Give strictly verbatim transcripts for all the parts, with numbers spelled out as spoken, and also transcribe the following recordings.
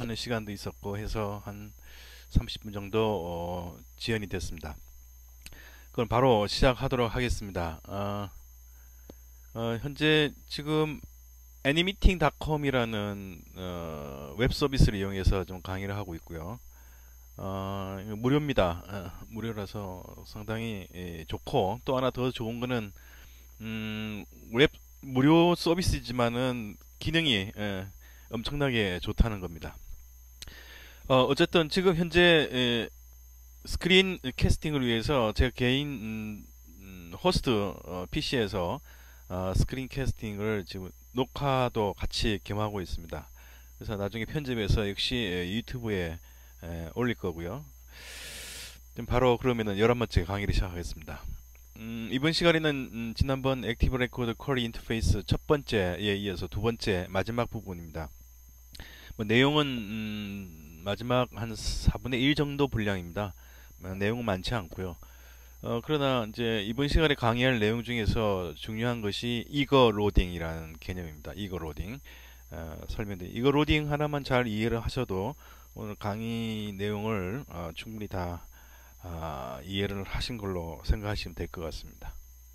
하는 시간도 있었고 해서 한 삼십 분 정도 어, 지연이 됐습니다. 그럼 바로 시작하도록 하겠습니다. 어, 어, 현재 지금 애니미팅 닷컴이라는 어, 웹 서비스를 이용해서 좀 강의를 하고 있고요. 어, 이거 무료입니다. 어, 무료라서 상당히 예, 좋고, 또 하나 더 좋은 거는 음, 웹 무료 서비스지만은 기능이 예, 엄청나게 좋다는 겁니다. 어, 어쨌든 지금 현재 예, 스크린 캐스팅을 위해서 제가 개인 음, 음, 호스트 어, 피시에서 어, 스크린 캐스팅을 지금 녹화도 같이 겸하고 있습니다. 그래서 나중에 편집해서 역시 예, 유튜브에 예, 올릴 거고요. 지금 바로 그러면은 열한 번째 강의를 시작하겠습니다. 음, 이번 시간에는 음, 지난번 액티브 레코드 쿼리 인터페이스 첫 번째에 이어서 두 번째 마지막 부분입니다. 뭐 내용은 음, 마지막 한 사분의 일 정도 분량입니다. 어, 내용은 많지 않고요. 어, 그러나 이제 이번 시간에 강의할 내용 중에서 중요한 것이 이거 로딩이라는 개념입니다. 이거 로딩 어, 설명드리. 이거 로딩 하나만 잘 이해를 하셔도 오늘 강의 내용을 어, 충분히 다 아, 이해를 하신 걸로 생각하시면 될 것 같습니다.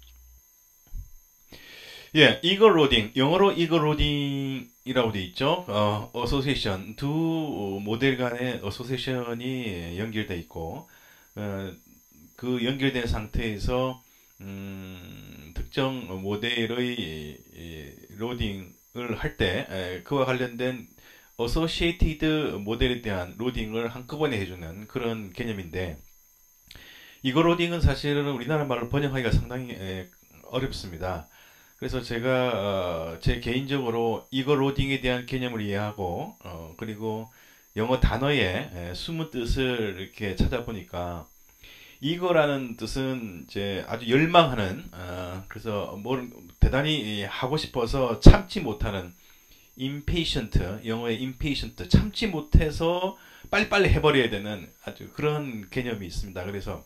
예, 이거 로딩, 영어로 이거 로딩이라고 되어 있죠. 어, 어소시에이션, 두 모델 간의 어소시에이션이 연결되어 있고, 어, 그 연결된 상태에서 음, 특정 모델의 이, 로딩을 할 때 그와 관련된 어소시에이티드 모델에 대한 로딩을 한꺼번에 해주는 그런 개념인데, 이거 로딩은 사실은 우리나라 말로 번역하기가 상당히 에, 어렵습니다. 그래서 제가 어, 제 개인적으로 이거 로딩에 대한 개념을 이해하고 어, 그리고 영어 단어의 에, 숨은 뜻을 이렇게 찾아보니까 이거라는 뜻은 이제 아주 열망하는 어, 그래서 뭘 대단히 하고 싶어서 참지 못하는 impatient, 영어의 impatient, 참지 못해서 빨리빨리 해버려야 되는 아주 그런 개념이 있습니다. 그래서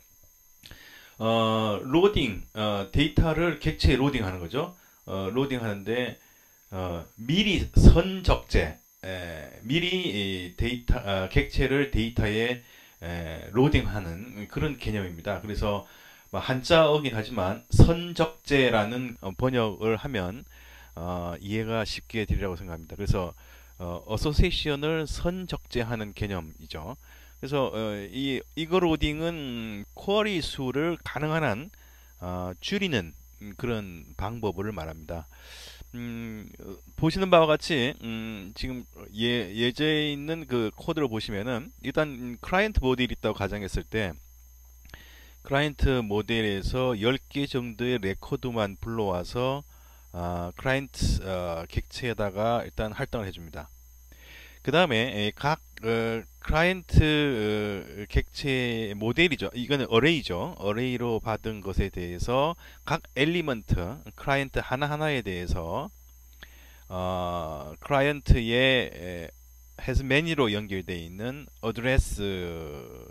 어, 로딩, 어, 데이터를 객체에 로딩하는 거죠. 어, 로딩하는데 어, 미리 선적재, 에, 미리 데이터, 어, 객체를 데이터에 에, 로딩하는 그런 개념입니다. 그래서 뭐 한자어긴 하지만 선적재라는 어, 번역을 하면 어, 이해가 쉽게 되리라고 생각합니다. 그래서 어, 어소시에이션을 선적재하는 개념이죠. 그래서 어, 이 이거 로딩은 쿼리 수를 가능한 한 어, 줄이는 그런 방법을 말합니다. 음, 어, 보시는 바와 같이 음, 지금 예, 예제에 있는 그 코드를 보시면은 일단 클라이언트 모델이 있다고 가정했을 때 클라이언트 모델에서 열 개 정도의 레코드만 불러와서 아, 클라이언트 어, 객체에다가 일단 할당을 해줍니다. 그 다음에 각 어, 클라이언트 어, 객체 모델이죠. 이거는 어레이죠. 어레이로 받은 것에 대해서 각 엘리먼트 클라이언트 하나하나에 대해서 어, 클라이언트의 has many로 연결되어 있는 어드레스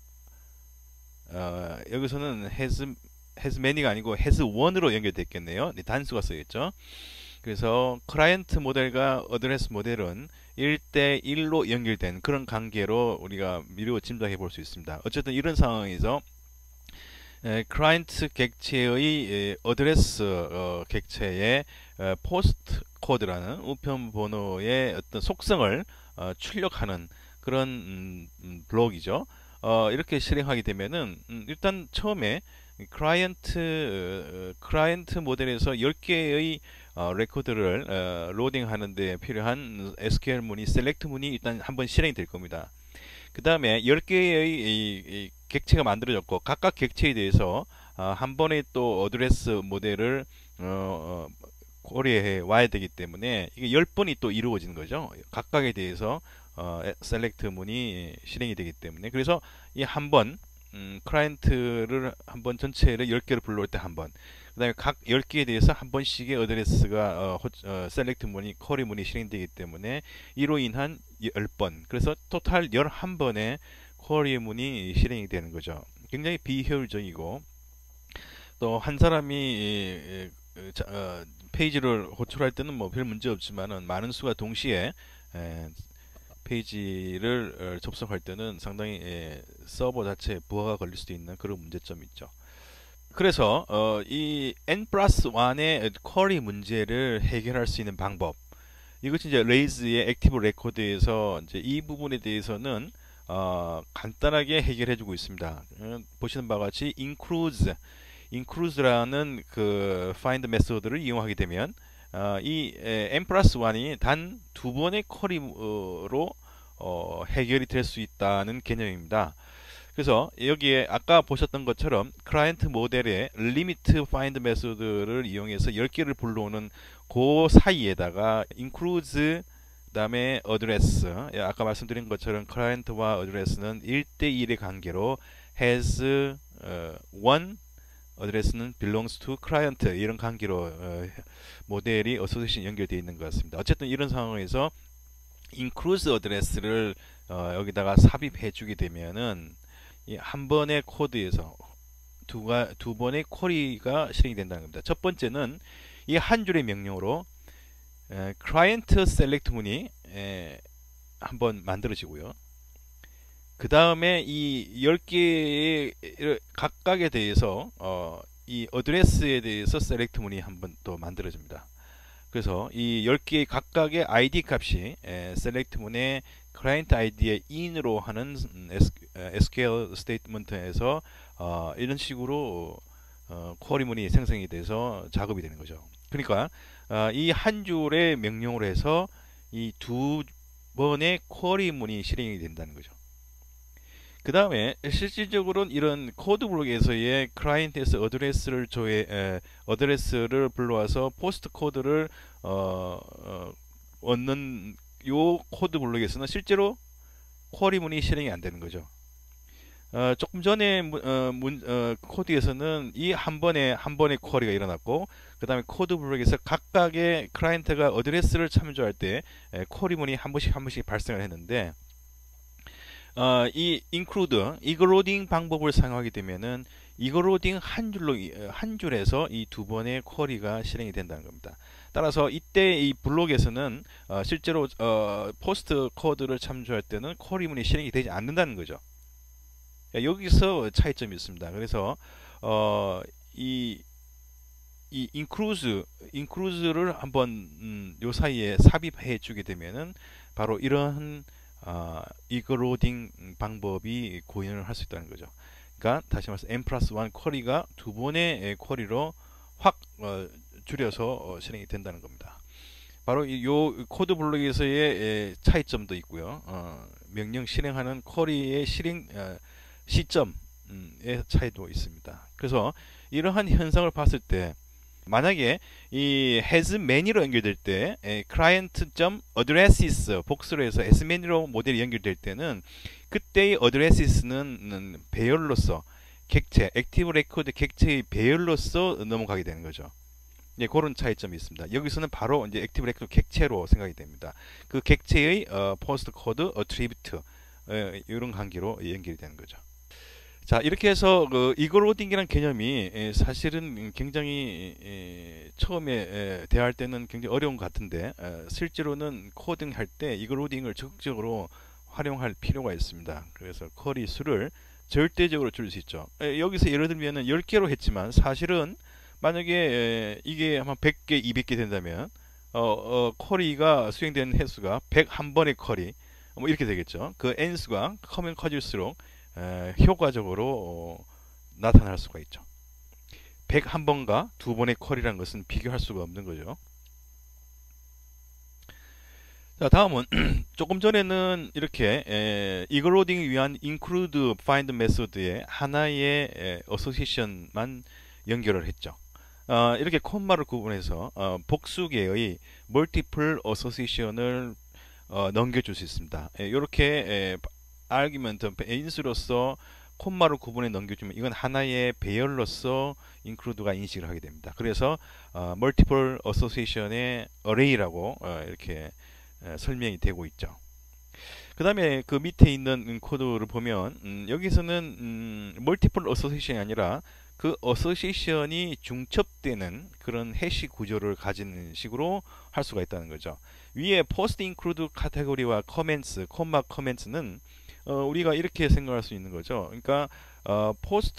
어, 여기서는 has has many가 아니고 has one으로 연결되어 있겠네요. 네, 단수가 쓰였죠. 그래서 클라이언트 모델과 어드레스 모델은 일 대 일로 연결된 그런 관계로 우리가 미루어 짐작해 볼 수 있습니다. 어쨌든 이런 상황에서 에, 클라이언트 객체의 에, 어드레스 어, 객체의 에, 포스트 코드라는 우편 번호의 어떤 속성을 어, 출력하는 그런 음, 음, 블록이죠. 어, 이렇게 실행하게 되면은 음, 일단 처음에 클라이언트 어, 클라이언트 모델에서 열 개의 어, 레코드를 어, 로딩하는 데 필요한 에스큐엘 문이 셀렉트 문이 일단 한번 실행이 될 겁니다. 그 다음에 열 개의 이, 이 객체가 만들어졌고 각각 객체에 대해서 어, 한 번에 또 어드레스 모델을 어, 어, 고려해 와야 되기 때문에 이게 열 번이 또 이루어지는 거죠. 각각에 대해서 어, 셀렉트 문이 실행이 되기 때문에 그래서 이 한 번 음, 클라이언트를 한 번 전체를 열 개를 불러올 때 한 번, 그 다음에 각 열 개에 대해서 한 번씩의 어드레스가 어, 어, 셀렉트 문이 쿼리 문이 실행되기 때문에 이로 인한 열 번, 그래서 토탈 열한 번의 쿼리 문이 실행이 되는 거죠. 굉장히 비효율적이고 또 한 사람이 이, 이, 자, 어, 페이지를 호출할 때는 뭐 별 문제 없지만은 많은 수가 동시에 에, 페이지를 어, 접속할 때는 상당히 예, 서버 자체에 부하가 걸릴 수도 있는 그런 문제점이 있죠. 그래서 어, 이 n 플러스 일의 쿼리 문제를 해결할 수 있는 방법, 이것이 이제 레이즈의 액티브 레코드에서 이제 이 부분에 대해서는 어, 간단하게 해결해주고 있습니다. 어, 보시는 바와 같이 includes, includes라는 그 find 메소드를 이용하게 되면 어, 이 에, n 플러스 일이 단 두 번의 쿼리로 어, 해결이 될 수 있다는 개념입니다. 그래서 여기에 아까 보셨던 것처럼 클라이언트 모델의 limit find 메소드를 이용해서 열 개를 불러오는 그 사이에다가 includes 그다음에 address, 아까 말씀드린 것처럼 클라이언트와 address는 일 대 일의 관계로 has 어, one address는 belongs to client, 이런 관계로 어, 모델이 어소시에이션 연결되어 있는 것 같습니다. 어쨌든 이런 상황에서 includes address를 어, 여기다가 삽입해 주게 되면은 이 한 번의 코드에서 두가 두 번의 쿼리가 실행이 된다는 겁니다. 첫 번째는 이 한 줄의 명령으로 에, client select 문이 에, 한번 만들어지고요. 그 다음에 이 열 개의 각각에 대해서 어, 이 어드레스에 대해서 select 문이 한번 또 만들어집니다. 그래서 이 열 개의 각각의 아이디 값이 에, select 문의 클라이언트 아이디의 in으로 하는 에스큐엘 스테이트먼트에서 어, 이런 식으로 어, 쿼리 문이 생성이 돼서 작업이 되는 거죠. 그러니까 어, 이 한 줄의 명령으로 해서 이 두 번의 쿼리 문이 실행이 된다는 거죠. 그 다음에 실질적으로는 이런 코드 블록에서의 클라이언트에서 어드레스를 조회, 에, 어드레스를 불러와서 포스트 코드를 어, 어, 얻는 요 코드 블록에서는 실제로 쿼리 문이 실행이 안 되는 거죠. 어, 조금 전에 문, 어, 문, 어, 코드에서는 이 한 번에 한 번의 쿼리가 일어났고, 그 다음에 코드 블록에서 각각의 클라이언트가 어드레스를 참조할 때 에, 쿼리 문이 한 번씩 한 번씩 발생을 했는데, 어, 이 include, 이그로딩 방법을 사용하게 되면은 이그로딩 한 줄로 한 줄에서 이 두 번의 쿼리가 실행이 된다는 겁니다. 따라서 이때 이 블록에서는 어, 실제로 어, 포스트 코드를 참조할 때는 쿼리문이 실행이 되지 않는다는 거죠. 여기서 차이점이 있습니다. 그래서 어, 이, 이 include, include를 한번 음, 요 사이에 삽입해 주게 되면은 바로 이러한 어, 이그로딩 방법이 구현을 할 수 있다는 거죠. 그러니까 다시 말해서 n 플러스 일 쿼리가 두 번의 쿼리로 확 어, 줄여서 어, 실행이 된다는 겁니다. 바로 이 요 코드 블록에서의 에, 차이점도 있고요. 어, 명령 실행하는 쿼리의 실행 어, 시점의 차이도 있습니다. 그래서 이러한 현상을 봤을 때 만약에 이 has many로 연결될 때 client.addresses 복수로 해서 as many로 모델이 연결될 때는 그때의 addresses는 배열로서 객체, 액티브 레코드 객체의 배열로서 넘어가게 되는 거죠. 예, 그런 차이점이 있습니다. 여기서는 바로 이제 액티브 레코드 객체로 생각이 됩니다. 그 객체의 어, 포스트 코드 어트리뷰트 어, 이런 관계로 연결이 되는 거죠. 자, 이렇게 해서 그 이그로딩이라는 개념이 에, 사실은 굉장히 에, 처음에 에, 대할 때는 굉장히 어려운 것 같은데 에, 실제로는 코딩 할 때 이그로딩을 적극적으로 활용할 필요가 있습니다. 그래서 쿼리 수를 절대적으로 줄일 수 있죠. 에, 여기서 예를 들면 열 개로 했지만 사실은 만약에 에, 이게 한 백 개, 이백 개 된다면 어, 어, 쿼리가 수행되는 횟수가 백일 번의 쿼리 뭐 이렇게 되겠죠. 그 n수가 커면 커질수록 에, 효과적으로 어, 나타날 수가 있죠. 백일 번과 두 번의 쿼리라는 것은 비교할 수가 없는 거죠. 자, 다음은 조금 전에는 이렇게 에, 이그로딩을 위한 include find 메소드의 하나의 에, 어소시에이션만 연결을 했죠. 어, 이렇게 콤마를 구분해서 어, 복수계의 multiple association을 어, 넘겨줄 수 있습니다. 에, 이렇게 에, 아규먼트 인수로서 콤마를 구분해 넘겨주면 이건 하나의 배열로서 include가 인식을 하게 됩니다. 그래서 어, multiple association의 array라고 어, 이렇게 에, 설명이 되고 있죠. 그 다음에 그 밑에 있는 코드를 보면 음, 여기서는 음, multiple association이 아니라 그 어소시에이션이 중첩되는 그런 해시 구조를 가지는 식으로 할 수가 있다는 거죠. 위에 post include 카테고리와 comments, 콤마 comments는 어, 우리가 이렇게 생각할 수 있는 거죠. 그러니까 어,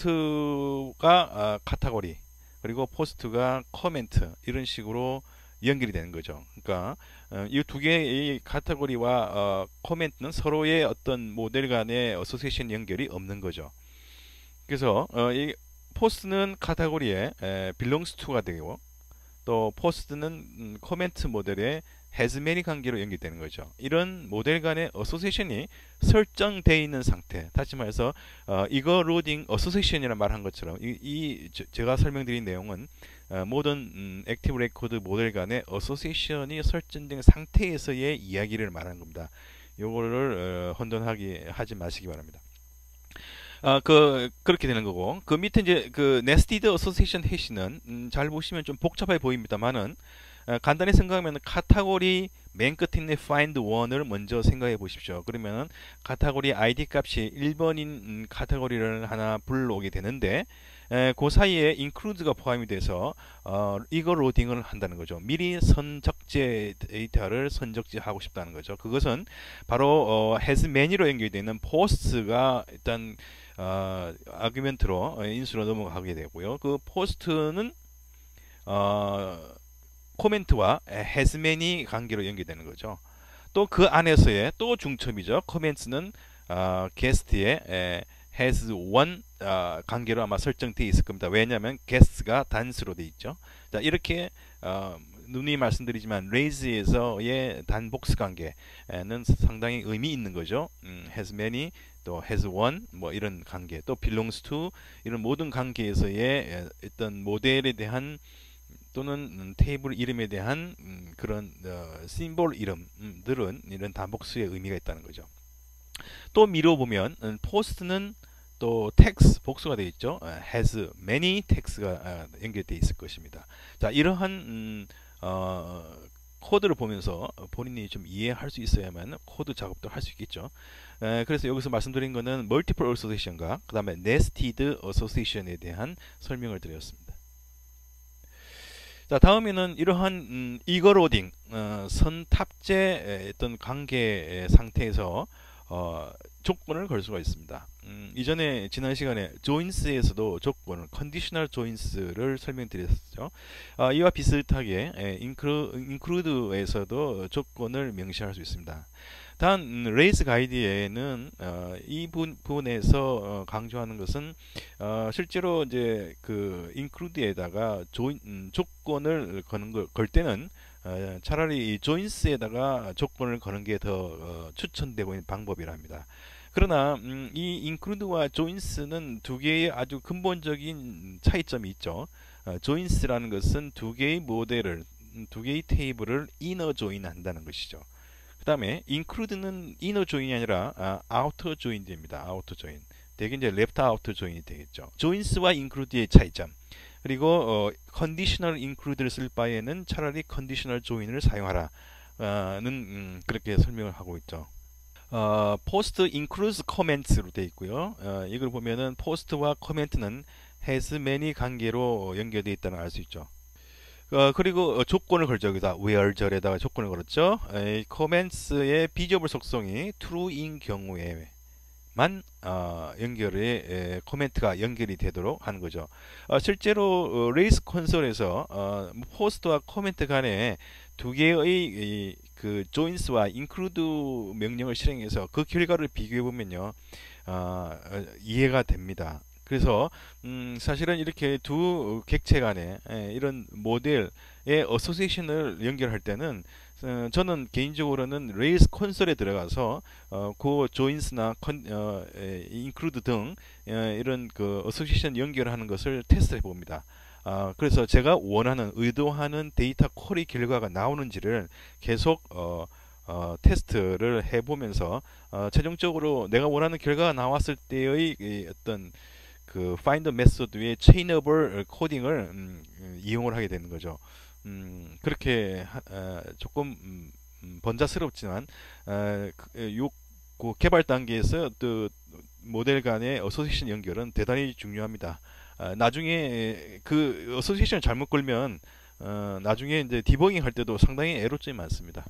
post가 어, 카테고리, 그리고 post가 comment, 이런 식으로 연결이 되는 거죠. 그러니까 어, 이 두 개의 카테고리와 어, 코멘트는 서로의 어떤 모델 간의 어소시에이션 연결이 없는 거죠. 그래서 어, 이 포스트는 카테고리에 에, belongs to가 되고, 또 포스트는 음, 코멘트 모델에 has many 관계로 연결되는 거죠. 이런 모델 간의 어소시에이션이 설정되어 있는 상태, 다시 말해서 어, 이거 로딩 어소시에이션이라는 말 한 것처럼 이, 이 저, 제가 설명드린 내용은 어, 모든 음, 액티브 레코드 모델 간의 어소시에이션이 설정된 상태에서의 이야기를 말하는 겁니다. 요거를 어, 혼돈하게 하지 마시기 바랍니다. 아, 그, 그렇게 되는 거고, 그 밑에 이제 그 nested association hash는, 음, 잘 보시면 좀 복잡해 보입니다만은, 어, 간단히 생각하면 카테고리 맨 끝에 있는 find one을 먼저 생각해 보십시오. 그러면 카테고리 아이디 값이 일 번인 음, 카테고리를 하나 불러오게 되는데, 에, 그 사이에 include가 포함이 돼서 어, 이거 로딩을 한다는 거죠. 미리 선적제 데이터를 선적지하고 싶다는 거죠. 그것은 바로 어, has many로 연결되는 post가 일단 어, 아규멘트로 어, 인수로 넘어가게 되고요. 그 post는 어, 코멘트와 has many 관계로 연결되는 거죠. 또 그 안에서의 또 중첩이죠. 코멘트는 어, 게스트의 에, has one 어, 관계로 아마 설정되어 있을 겁니다. 왜냐하면 guest가 단수로 되어 있죠. 자, 이렇게 어, 누누이 말씀드리지만 raise에서의 단복수 관계는 상당히 의미 있는 거죠. 음, has many, 또 has one, 뭐 이런 관계, 또 belongs to, 이런 모든 관계에서의 어떤 모델에 대한 또는 테이블 이름에 대한 음, 그런 어, 심볼 이름들은 이런 단복수의 의미가 있다는 거죠. 또 미뤄 보면 음, 포스트는 또 text 복수가 되어 있죠. has many text가 연결되어 있을 것입니다. 자, 이러한 음, 어, 코드를 보면서 본인이 좀 이해할 수 있어야만 코드 작업도 할 수 있겠죠. 에, 그래서 여기서 말씀드린 거는 multiple association과 그 다음에 nested association에 대한 설명을 드렸습니다. 자, 다음에는 이러한 음, 이거 로딩 어, 선탑재 어떤 관계 상태에서 어, 조건을 걸 수가 있습니다. 음, 이전에 지난 시간에 조인스에서도 조건을 컨디셔널 조인스를 설명드렸었죠. 어, 이와 비슷하게 에, 인크루, 인크루드에서도 조건을 명시할 수 있습니다. 단 음, 레이스 가이드에는 어, 이 부, 분에서 어, 강조하는 것은 어, 실제로 이제 그 인크루드에다가 조인, 음, 조건을 거는 걸, 걸 때는 어, 차라리 이 조인스에다가 조건을 거는 게 더 어, 추천되고 있는 방법이라 합니다. 그러나 음, 이 include와 joins는 두 개의 아주 근본적인 차이점이 있죠. 어, joins라는 것은 두 개의 모델을, 두 개의 테이블을 inner join 한다는 것이죠. 그 다음에 include는 inner join이 아니라 아, outer join입니다. outer join. 대개 이제 left outer join이 되겠죠. joins와 include의 차이점. 그리고 어, conditional include를 쓸 바에는 차라리 conditional join을 사용하라는 음, 그렇게 설명을 하고 있죠. 어, post includes comments로 되어 있고요. 어, 이걸 보면은 post와 comment는 has many 관계로 연결되어 있다는 걸 알 수 있죠. 어, 그리고 어, 조건을 걸죠. 여기다 where절에다가 조건을 걸었죠. 에, comments의 비저블 속성이 true인 경우에만 어, 연결에 에, 코멘트가 연결이 되도록 하는 거죠. 어, 실제로 어, 레이스 콘솔에서 어, 포스트와 코멘트 간에 두 개의 이, 그 joins와 include 명령을 실행해서 그 결과를 비교해 보면요, 어, 어, 이해가 됩니다. 그래서 음, 사실은 이렇게 두 객체 간에 에, 이런 모델의 어소시에이션을 연결할 때는 어, 저는 개인적으로는 레이스 콘솔에 들어가서 어, 그 조인스나 컨, 어, 에, 인클루드 등 에, 이런 그 어소시에이션 연결하는 것을 테스트해 봅니다. 어, 그래서 제가 원하는 의도하는 데이터 쿼리 결과가 나오는지를 계속 어, 어, 테스트를 해보면서 어, 최종적으로 내가 원하는 결과가 나왔을 때의 이, 어떤 그 find 메소드의 chainable 코딩을 음, 이용을 하게 되는 거죠. 음, 그렇게 하, 어, 조금 음, 음, 번잡스럽지만 어, 그, 요, 그 개발 단계에서 또 모델 간의 어소시에이션 연결은 대단히 중요합니다. 아, 나중에 그 어소시에이션을 잘못 걸면 어, 나중에 이제 디버깅 할 때도 상당히 에러점이 많습니다.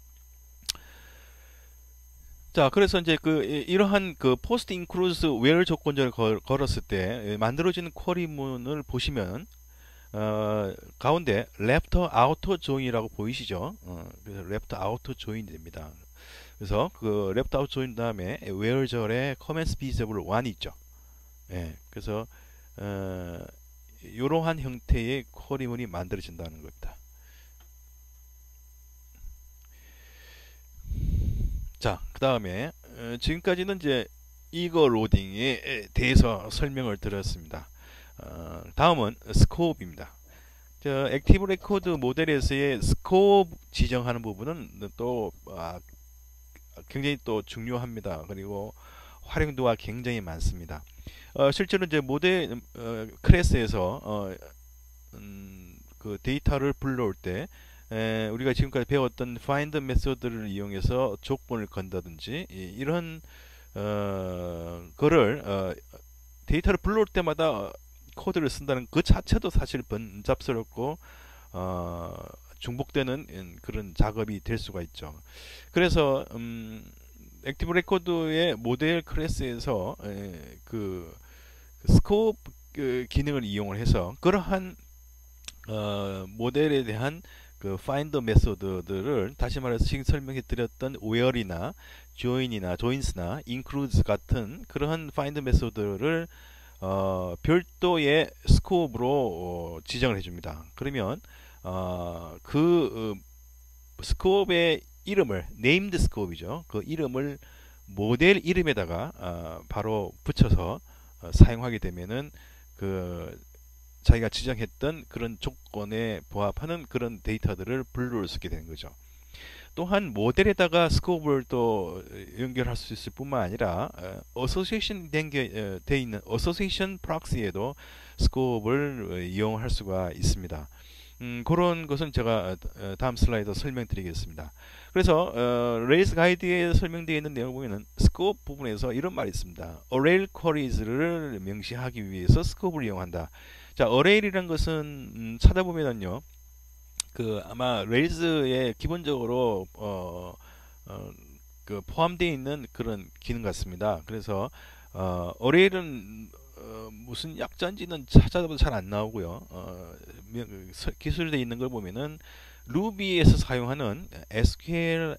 자, 그래서 이제 그 이- 이러한 그 포스트 인크루즈 웨어 조건절을 걸, 걸었을 때 만들어지는 쿼리문을 보시면 어, 가운데 랩터 아우터 조인이라고 보이시죠? 어, 그래서 랩터 아우터 조인이 됩니다. 그래서 그 랩터 아우터 조인 다음에 웨어절에 커맨스 비저블 일이 있죠. 예, 그래서 어, 이러한 형태의 쿼리문이 만들어진다는 겁니다. 자, 그 다음에 어, 지금까지는 이제 이거 로딩에 대해서 설명을 드렸습니다. 어, 다음은 스코업입니다. 저 액티브 레코드 모델에서의 스코업 지정하는 부분은 또 아, 굉장히 또 중요합니다. 그리고 활용도가 굉장히 많습니다. 어, 실제로 이제 모델 어, 클래스에서 어, 음, 그 데이터를 불러올 때 에, 우리가 지금까지 배웠던 find 메소드를 이용해서 조건을 건다든지 이, 이런 어, 거를 어, 데이터를 불러올 때마다 코드를 쓴다는 그 자체도 사실 번잡스럽고 어, 중복되는 그런 작업이 될 수가 있죠. 그래서 음, 액티브 레코드의 모델 클래스에서 에, 그, 그 스코프 그 기능을 이용을 해서 그러한 어, 모델에 대한 그 find 메소드들을 다시 말해서 지금 설명해 드렸던 where이나 join이나 joins나 includes 같은 그러한 find 메소드를 어, 별도의 스코업으로 어, 지정을 해줍니다. 그러면 어, 그 어, 스코업의 이름을 named 스코업이죠. 그 이름을 모델 이름에다가 어, 바로 붙여서 어, 사용하게 되면은 그 자기가 지정했던 그런 조건에 부합하는 그런 데이터들을 분류할 수 있게 되는 거죠. 또한 모델에다가 스코업을 또 연결할 수 있을 뿐만 아니라 어소시에이션 되 있는 어소시에이션 프록시에도 스코업을 이용할 수가 있습니다. 음, 그런 것은 제가 다음 슬라이드 설명드리겠습니다. 그래서 어, 레일스 가이드에 설명되어 있는 내용을 보면 스코업 부분에서 이런 말이 있습니다. 어레일 쿼리즈를 명시하기 위해서 스코업을 이용한다. 자, 어레일이란 것은 음, 찾아보면은요. 그 아마 레일즈에 기본적으로 어, 어, 그 포함되어 있는 그런 기능 같습니다. 그래서 어, 어레일은 어, 무슨 약자인지는 찾아도 잘 안 나오고요. 어, 기술되어 있는 걸 보면은 루비에서 사용하는 에스큐엘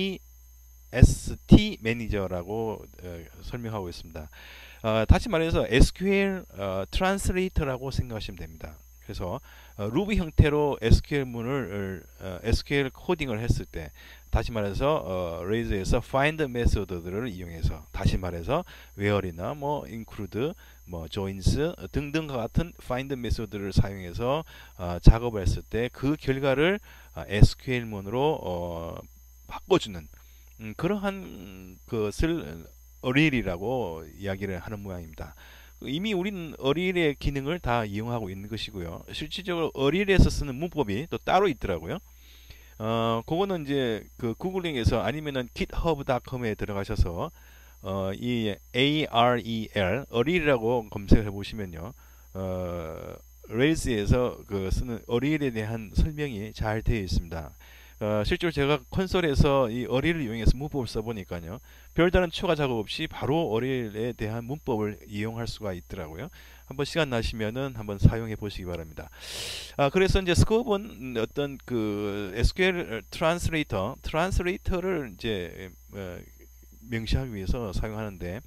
에이에스티 매니저라고 어, 설명하고 있습니다. 어, 다시 말해서 에스큐엘 어, 트랜스레이터라고 생각하시면 됩니다. 그래서 어, 루비 형태로 에스큐엘문을 어, 에스큐엘 코딩을 했을 때 다시 말해서 어, 레이즈에서 find 메소드들을 이용해서 다시 말해서 where이나 뭐 include, 뭐 joins 등등과 같은 find 메소드를 사용해서 어, 작업을 했을 때 그 결과를 어, 에스큐엘문으로 어, 바꿔주는 음, 그러한 것을 어레일이라고 이야기를 하는 모양입니다. 이미 우리는 어릴의 기능을 다 이용하고 있는 것이고요. 실질적으로 어릴에서 쓰는 문법이 또 따로 있더라고요. 어, 그거는 이제 그 구글링에서 아니면은 github 닷컴에 들어가셔서 어, 이 에이알이엘 어릴이라고 검색을 해보시면요. 어, 레일스에서 그 쓰는 어릴에 대한 설명이 잘 되어 있습니다. 어, 실제로 제가 콘솔에서 이 어릴을 이용해서 문법을 써보니까요. 별다른 추가 작업 없이 바로 어릴에 대한 문법을 이용할 수가 있더라고요. 한번 시간 나시면은 한번 사용해 보시기 바랍니다. 아, 그래서 이제 스코업은 어떤 그 에스큐엘 트랜스레이터, 트랜스레이터를 이제 어, 명시하기 위해서 사용하는데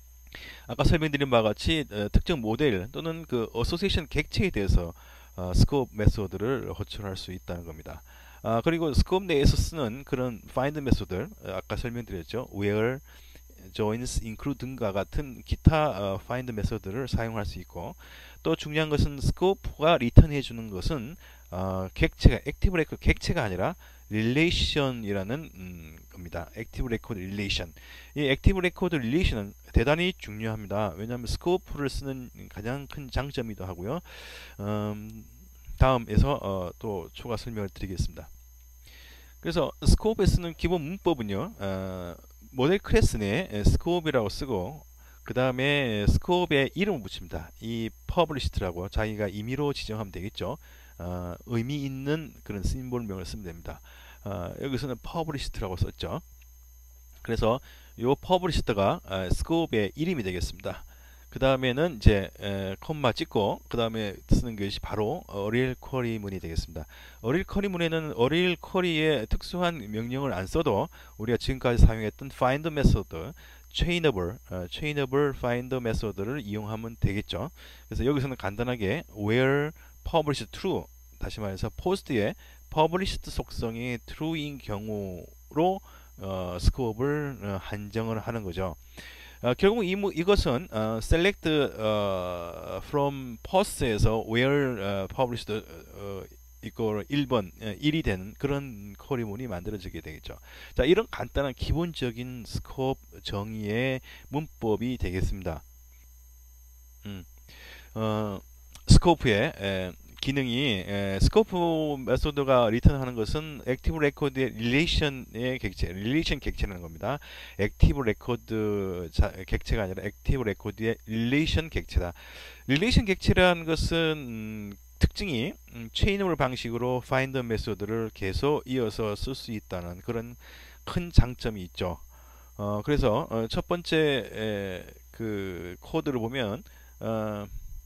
아까 설명드린 바와 같이 어, 특정 모델 또는 그 어소시에이션 객체에 대해서 어, 스코업 메소드를 호출할 수 있다는 겁니다. 아, 그리고 스코업 내에서 쓰는 그런 find 메소드 아까 설명드렸죠. where, joins, include 등과 같은 기타 어, find 메소드를 사용할 수 있고 또 중요한 것은 스코프가 리턴해 주는 것은 어, 객체가 액티브 레코드 객체가 아니라 릴레이션이라는 음, 겁니다. 액티브 레코드 릴레이션. 이 액티브 레코드 릴레이션은 대단히 중요합니다. 왜냐하면 스코프를 쓰는 가장 큰 장점이기도 하고요. 음, 다음에서 어, 또 추가 설명을 드리겠습니다. 그래서 스코프에 쓰는 기본 문법은요. 어, 모델 클래스 내 스코프이라고 쓰고 그 다음에 스코프에 이름을 붙입니다. 이 퍼블리시드라고 자기가 임의로 지정하면 되겠죠. 어, 의미 있는 그런 심볼명을 쓰면 됩니다. 어, 여기서는 퍼블리시드라고 썼죠. 그래서 이 퍼블리시드가 스코프의 이름이 되겠습니다. 그 다음에는 이제 에, 콤마 찍고 그 다음에 쓰는 것이 바로 어릴 쿼리 문이 되겠습니다. 어릴 쿼리 문에는 어릴 쿼리의 특수한 명령을 안 써도 우리가 지금까지 사용했던 find 메소드, chainable, 어, chainable find 메소드를 이용하면 되겠죠. 그래서 여기서는 간단하게 where published true, 다시 말해서 post의 published 속성이 true인 경우로 어, 스코프를 어, 한정을 하는 거죠. 어, 결국 이, 이것은 어, select 어, from post에서 where 어, published 어, 이거 일 번 어, 일이 되는 그런 쿼리문이 만들어지게 되겠죠. 자, 이런 간단한 기본적인 스코프 정의의 문법이 되겠습니다. 음, 어, 스코프의 에, 기능이 에, 스코프 메소드가 리턴하는 것은 액티브 레코드의 릴레이션의 객체, 릴레이션 객체라는 겁니다. 액티브 레코드 자, 객체가 아니라 액티브 레코드의 릴레이션 객체다. 릴레이션 객체라는 것은 음, 특징이 음, 체인able 방식으로 find 메소드를 계속 이어서 쓸 수 있다는 그런 큰 장점이 있죠. 어, 그래서 어, 첫 번째 에, 그 코드를 보면 어,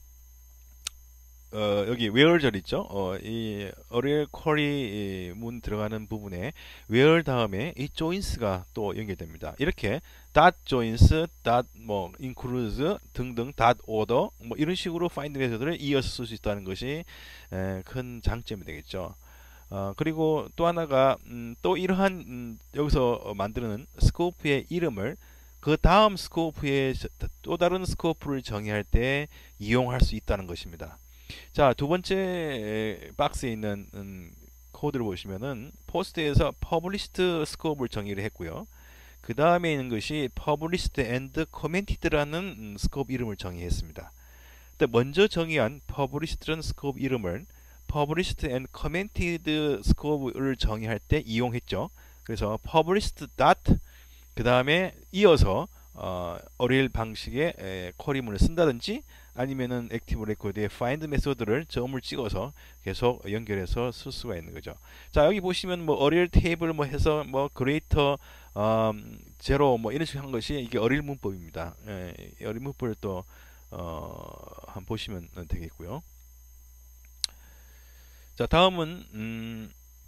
어, 여기 where 절 있죠? 어, 이 어릴 쿼리 문 들어가는 부분에 where 다음에 이 joins가 또 연결됩니다. 이렇게 dot joins, dot 뭐 includes 등등 dot order 뭐 이런 식으로 find 메소드를 이어서 쓸 수 있다는 것이 에, 큰 장점이 되겠죠. 어, 그리고 또 하나가 음, 또 이러한 음, 여기서 만드는 스코프의 이름을 그 다음 스코프의 또 다른 스코프를 정의할 때 이용할 수 있다는 것입니다. 자, 두 번째 박스에 있는 음, 코드를 보시면은 포스트에서 published 스코프를 정의를 했고요. 그 다음에 있는 것이 published and commented라는 음, 스코프 이름을 정의했습니다. 먼저 정의한 published라는 스코프 이름을 published and commented 스코프를 정의할 때 이용했죠. 그래서 published dot 그 다음에 이어서 어, 어릴 방식의 에, 쿼리문을 쓴다든지 아니면은 액티브 레코드의 find 메소드를 점을 찍어서 계속 연결해서 쓸 수가 있는 거죠. 자, 여기 보시면 뭐 어릴 테이블 뭐 해서 뭐 greater 음, 제로 뭐 이런 식으로 한 것이 이게 어릴 문법입니다. 예, 어릴 문법을 또 어, 한번 보시면 되겠고요. 자, 다음은 음,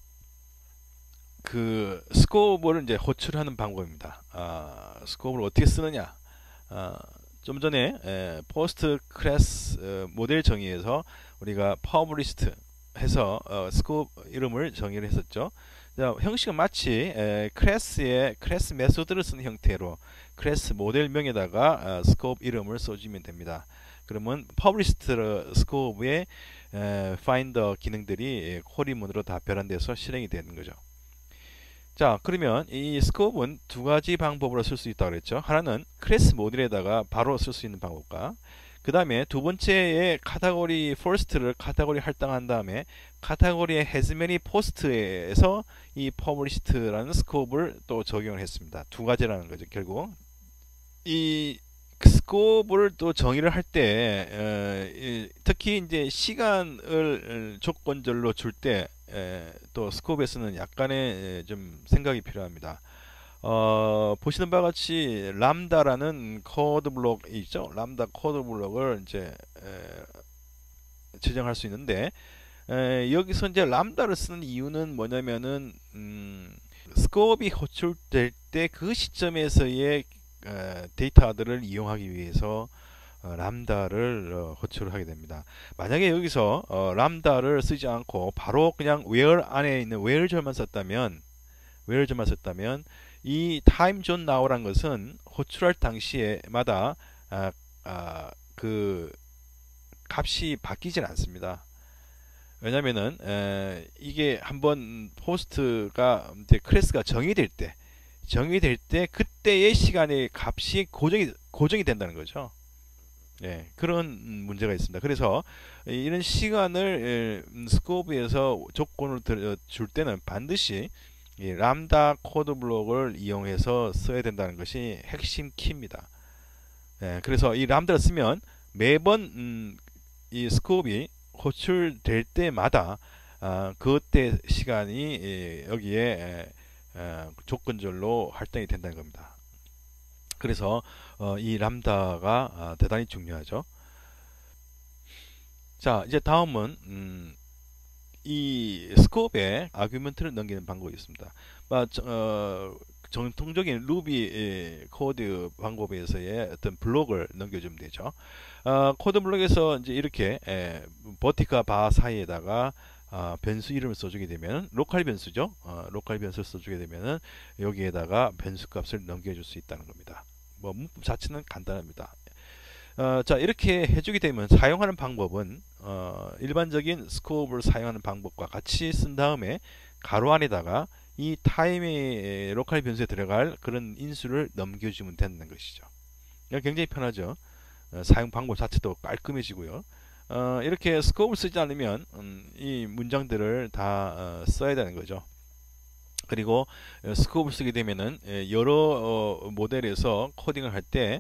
그 스코프를 이제 호출하는 방법입니다. 아, 스코프를 어떻게 쓰느냐? 아, 좀 전에 에, 포스트 클래스 어, 모델 정의에서 우리가 published 해서 어, 스코프 이름을 정의를 했었죠. 자, 형식은 마치 에, 클래스의 클래스 메소드를 쓰는 형태로 클래스 모델명에다가 어, 스코프 이름을 써주면 됩니다. 그러면 published 스코프의 에, finder 기능들이 쿼리문으로 다 변환돼서 실행이 되는 거죠. 자, 그러면 이 스코프는 두 가지 방법으로 쓸 수 있다고 그랬죠. 하나는 클래스 모듈에다가 바로 쓸 수 있는 방법과 그 다음에 두 번째의 카테고리 first를 카테고리 할당한 다음에 카테고리의 has many post에서 이 published라는 스코프를 또 적용을 했습니다. 두 가지라는 거죠. 결국 이 스코프를 또 정의를 할 때 어, 특히 이제 시간을 조건절로 줄 때 또 스코프에서는 약간의 좀 생각이 필요합니다. 어, 보시는 바와 같이 람다라는 코드 블록이 있죠. 람다 코드 블록을 이제 에, 지정할 수 있는데 에, 여기서 이제 람다를 쓰는 이유는 뭐냐면은 음, 스코프이 호출될 때 그 시점에서의 에, 데이터들을 이용하기 위해서 어, 람다를 어, 호출을 하게 됩니다. 만약에 여기서 어, 람다를 쓰지 않고 바로 그냥 where 안에 있는 where 절만 썼다면 where 절만 썼다면 이 time zone now란 것은 호출할 당시에마다 아, 아, 그 값이 바뀌질 않습니다. 왜냐면은 에, 이게 한번 포스트가 이제 클래스가 정의될 때 정의될 때 그때의 시간의 값이 고정이 고정이 된다는 거죠. 예, 그런 문제가 있습니다. 그래서 이런 시간을 스코프에서 조건을 줄 때는 반드시 이 람다 코드 블록을 이용해서 써야 된다는 것이 핵심 키입니다. 예, 그래서 이 람다를 쓰면 매번 음, 이 스코업이 호출될 때마다 아, 그때 시간이 예, 여기에 에, 에, 조건절로 할당이 된다는 겁니다. 그래서 어, 이 람다가 아, 대단히 중요하죠. 자, 이제 다음은 음, 이 스코업에 아규먼트를 넘기는 방법이 있습니다. 아, 저, 어, 정통적인 루비 코드 방법에서의 어떤 블록을 넘겨주면 되죠. 어, 코드 블록에서 이제 이렇게 에, 버티카 바 사이에다가 어, 변수 이름을 써주게 되면 로컬 변수죠. 어, 로컬 변수를 써주게 되면은 여기에다가 변수 값을 넘겨줄 수 있다는 겁니다. 뭐 문법 자체는 간단합니다. 어, 자, 이렇게 해주게 되면 사용하는 방법은 어, 일반적인 스코업을 사용하는 방법과 같이 쓴 다음에 가로 안에다가 이 타임의 로컬 변수에 들어갈 그런 인수를 넘겨주면 되는 것이죠. 굉장히 편하죠. 어, 사용 방법 자체도 깔끔해지고요. 어, 이렇게 스코업을 쓰지 않으면 음, 이 문장들을 다 어, 써야 되는 거죠. 그리고 어, 스코업을 쓰게 되면은 여러 어, 모델에서 코딩을 할 때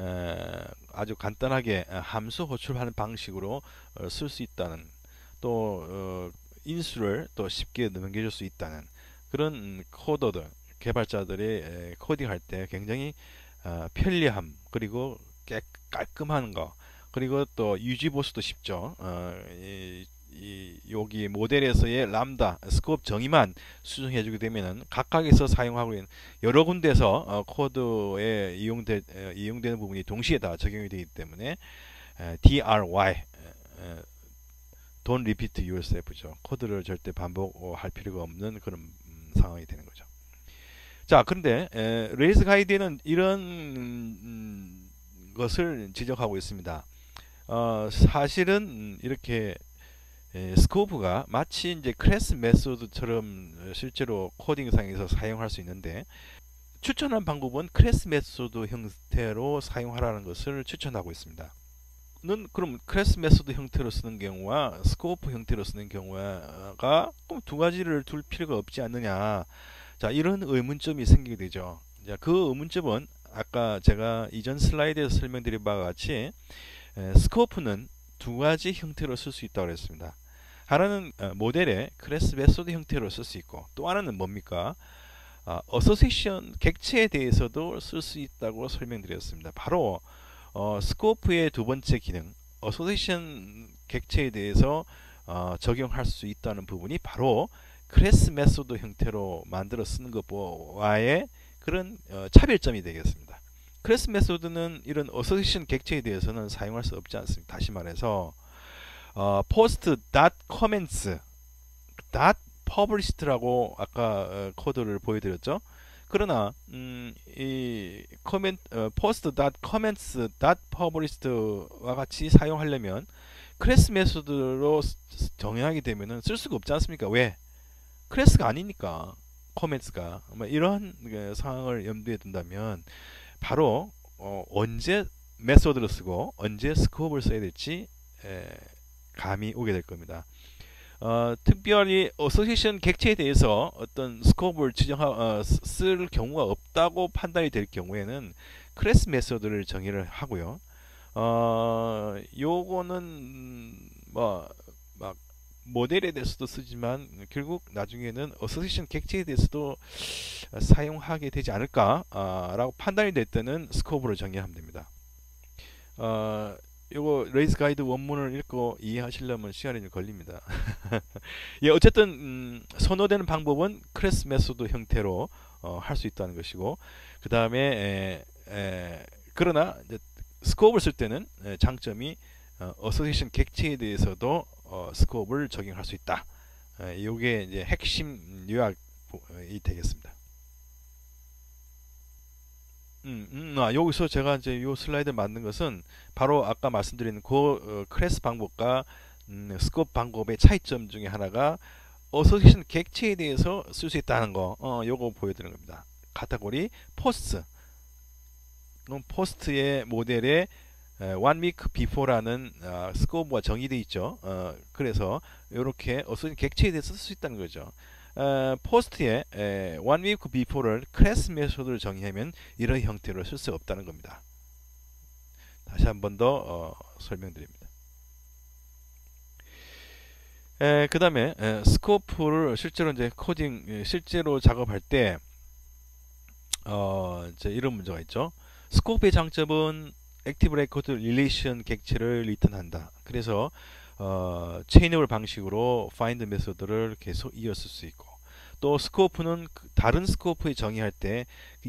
아주 간단하게 함수 호출하는 방식으로 어, 쓸 수 있다는, 또 어, 인수를 또 쉽게 넘겨줄 수 있다는 그런 코더들, 개발자들이 코딩할 때 굉장히 어, 편리함, 그리고 깨, 깔끔한 거, 그리고 또 유지 보수도 쉽죠. 어, 이, 이 여기 모델에서의 람다 스코업 정의만 수정해 주게 되면은 각각에서 사용하고 있는 여러 군데서 어, 코드에 이용되, 에, 이용되는 부분이 동시에 다 적용이 되기 때문에 에, 디알와이 에, Don't repeat yourself죠. 코드를 절대 반복할 필요가 없는 그런 음, 상황이 되는 거죠. 자, 그런데 에, 레이스 가이드에는 이런 음, 것을 지적하고 있습니다. 어, 사실은 이렇게 에, 스코프가 마치 이제 클래스 메소드처럼 실제로 코딩상에서 사용할 수 있는데, 추천한 방법은 클래스 메소드 형태로 사용하라는 것을 추천하고 있습니다. 는 그럼 클래스 메소드 형태로 쓰는 경우와 스코프 형태로 쓰는 경우가 꼭 두 가지를 둘 필요가 없지 않느냐, 자, 이런 의문점이 생기게 되죠. 자, 그 의문점은 아까 제가 이전 슬라이드에서 설명드린 바와 같이 에, 스코프는 두 가지 형태로 쓸 수 있다고 했습니다. 하나는 어, 모델의 클래스 메소드 형태로 쓸 수 있고, 또 하나는 뭡니까? 어, 어소시에이션 객체에 대해서도 쓸 수 있다고 설명드렸습니다. 바로 어, 스코프의 두 번째 기능, 어소시에이션 객체에 대해서 어, 적용할 수 있다는 부분이 바로 클래스 메소드 형태로 만들어 쓰는 것과의 그런 어, 차별점이 되겠습니다. 클래스 메소드는 이런 어소시에이션 객체에 대해서는 사용할 수 없지 않습니다. 다시 말해서 어, post dot comments dot published라고 아까 어, 코드를 보여드렸죠. 그러나 음, 이 comment 어, post dot comments dot published와 같이 사용하려면 클래스 메소드로 정의하게 되면은 쓸 수가 없지 않습니까? 왜? 클래스가 아니니까, comments가. 이러한 그 상황을 염두에 둔다면 바로 어, 언제 메소드를 쓰고 언제 스코프를 써야 될지 에, 감이 오게 될 겁니다. 어, 특별히 어소시에이션 객체에 대해서 어떤 스코프를 지정하, 어, 쓸 경우가 없다고 판단이 될 경우에는 클래스 메소드를 정의를 하고요. 어, 요거는 뭐 막 모델에 대해서도 쓰지만 결국 나중에는 어소시에이션 객체에 대해서도 사용하게 되지 않을까 아, 라고 판단이 될 때는 스코프를 정의하면 됩니다. 어, 요거 레이스 가이드 원문을 읽고 이해하시려면 시간이 좀 걸립니다. 예, 어쨌든 음, 선호되는 방법은 클래스 메소드 형태로 어, 할 수 있다는 것이고, 그 다음에 그러나 이제 스코프를 쓸 때는 에, 장점이 어, 어소시에이션 객체에 대해서도 어, 스코프를 적용할 수 있다. 에, 요게 이제 핵심 요약이 되겠습니다. 음, 음, 아, 여기서 제가 이제 요 슬라이드 만든 것은 바로 아까 말씀드린 그 어, 클래스 방법과 음, 스코프 방법의 차이점 중에 하나가 어소시에이션 객체에 대해서 쓸 수 있다는 거, 어, 요거 보여드리는 겁니다. 카테고리 포스트, 그럼 포스트의 모델에 one week before라는 어, 스코프가 정의되어 있죠. 어, 그래서 이렇게 어소시에이션 객체에 대해서 쓸 수 있다는 거죠. 어, 포스트에 에, one week before를 클래스 메소드를 정의하면 이런 형태로 쓸 수 없다는 겁니다. 다시 한 번 더 어, 설명드립니다. 그 다음에 스코프를 실제로 이제 코딩 실제로 작업할 때 어, 이제 이런 문제가 있죠. 스코프의 장점은 액티브 레코드 릴레이션 객체를 리턴한다. 그래서 어, 체인에블 방식으로 find 메소드를 계속 이었을 수 있고, 또 스코프는 다른 스코프에 정의할 때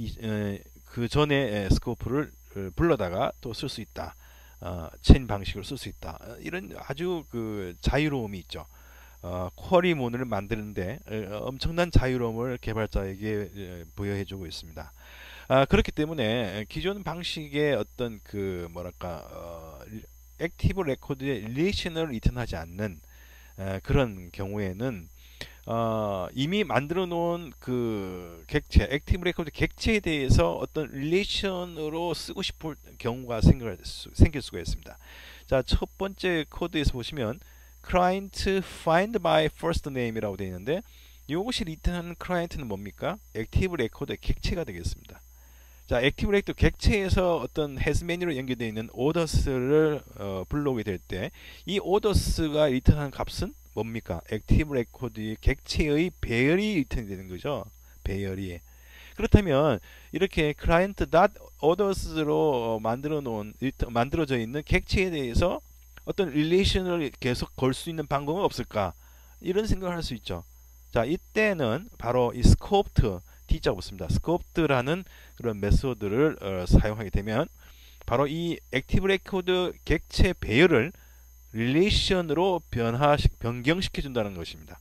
그 전에 스코프를 불러다가 또 쓸 수 있다. 어, 체인 방식으로 쓸 수 있다. 이런 아주 그 자유로움이 있죠. 어, 쿼리문을 만드는데 어, 엄청난 자유로움을 개발자에게 부여해주고 있습니다. 아, 그렇기 때문에 기존 방식의 어떤 그 뭐랄까 어, 액티브 레코드의 릴레이션을 리턴하지 않는 에, 그런 경우에는 어, 이미 만들어 놓은 그 객체, 액티브 레코드 객체에 대해서 어떤 릴레이션으로 쓰고 싶을 경우가 생길, 수, 생길 수가 있습니다. 자, 첫 번째 코드에서 보시면 client find by first name이라고 되어 있는데, 이것이 리턴하는 클라이언트는 뭡니까? 액티브 레코드의 객체가 되겠습니다. 자, 액티브 레코드 객체에서 어떤 has 메뉴로 연결되어 있는 orders를 어, 불러오게 될 때 이 orders가 리턴하는 값은 뭡니까? 액티브 레코드의 객체의 배열이 리턴이 되는 거죠. 배열이. 그렇다면 이렇게 client.orders로 만들어 놓은 만들어져 있는 객체에 대해서 어떤 릴레이션을 계속 걸 수 있는 방법은 없을까? 이런 생각을 할 수 있죠. 자, 이때는 바로 이 scoped T자가 붙습니다. scope드라는 그런 메소드를 어, 사용하게 되면 바로 이 액티브 레코드 객체 배열을 릴레이션으로 변화 변경시켜 준다는 것입니다.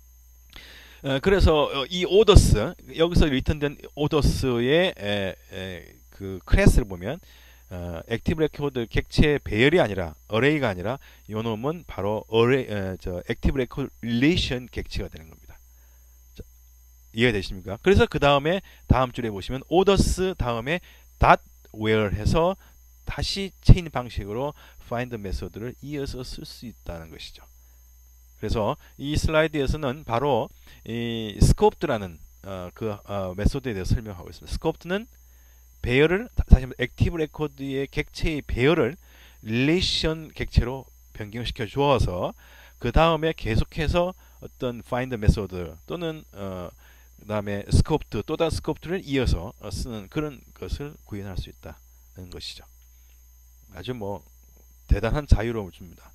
어, 그래서 어, 이 orders, 여기서 리턴된 orders의 에, 에, 그 클래스를 보면 어, 액티브 레코드 객체 배열이 아니라 array가 아니라 이 놈은 바로 array, 에, 저 액티브 레코드 릴레이션 객체가 되는 겁니다. 자, 이해가 되십니까? 그래서 그 다음에 다음 줄에 보시면 orders 다음에 dot where 해서 다시 체인 방식으로 find 메소드를 이어서 쓸 수 있다는 것이죠. 그래서 이 슬라이드에서는 바로 이 scoped라는 어, 그 어, 메소드에 대해서 설명하고 있습니다. scoped는 배열을 다시 한번 액티브 레코드의 객체의 배열을 릴레이션 객체로 변경시켜 주어서 그 다음에 계속해서 어떤 find 메소드 또는 어, 그 다음에 scoped 또 다른 scoped를 이어서 쓰는 그런 것을 구현할 수 있다는 것이죠. 아주 뭐 대단한 자유로움을 줍니다.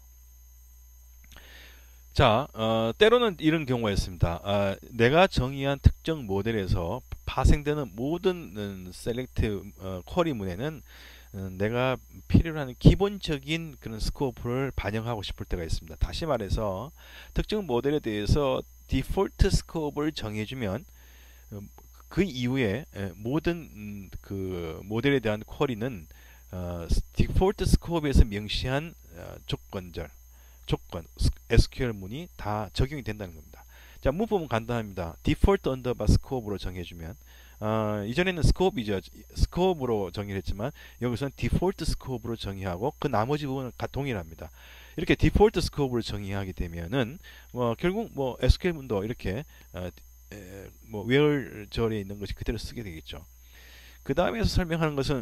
자, 어, 때로는 이런 경우가 있습니다. 어, 내가 정의한 특정 모델에서 파생되는 모든 셀렉트 어, 쿼리문에는 어, 내가 필요로 하는 기본적인 그런 스코프를 반영하고 싶을 때가 있습니다. 다시 말해서 특정 모델에 대해서 디폴트 스코프를 정해주면 어, 그 이후에 에, 모든 음, 그 모델에 대한 쿼리는 어, 디폴트 스코프에서 명시한 어, 조건절 조건 에스큐엘 문이 다 적용이 된다는 겁니다. 자, 문법은 간단합니다. 디폴트 언더바 스코프로 정해주면 어, 이전에는 스코프이죠. 스코프로 정의했지만 여기서는 디폴트 스코프로 정의하고 그 나머지 부분은 동일합니다. 이렇게 디폴트 스코프를 정의하게 되면은 뭐 결국 뭐 에스큐엘 문도 이렇게 어, 에, 뭐 where 절에 있는 것이 그대로 쓰게 되겠죠. 그 다음에서 설명하는 것은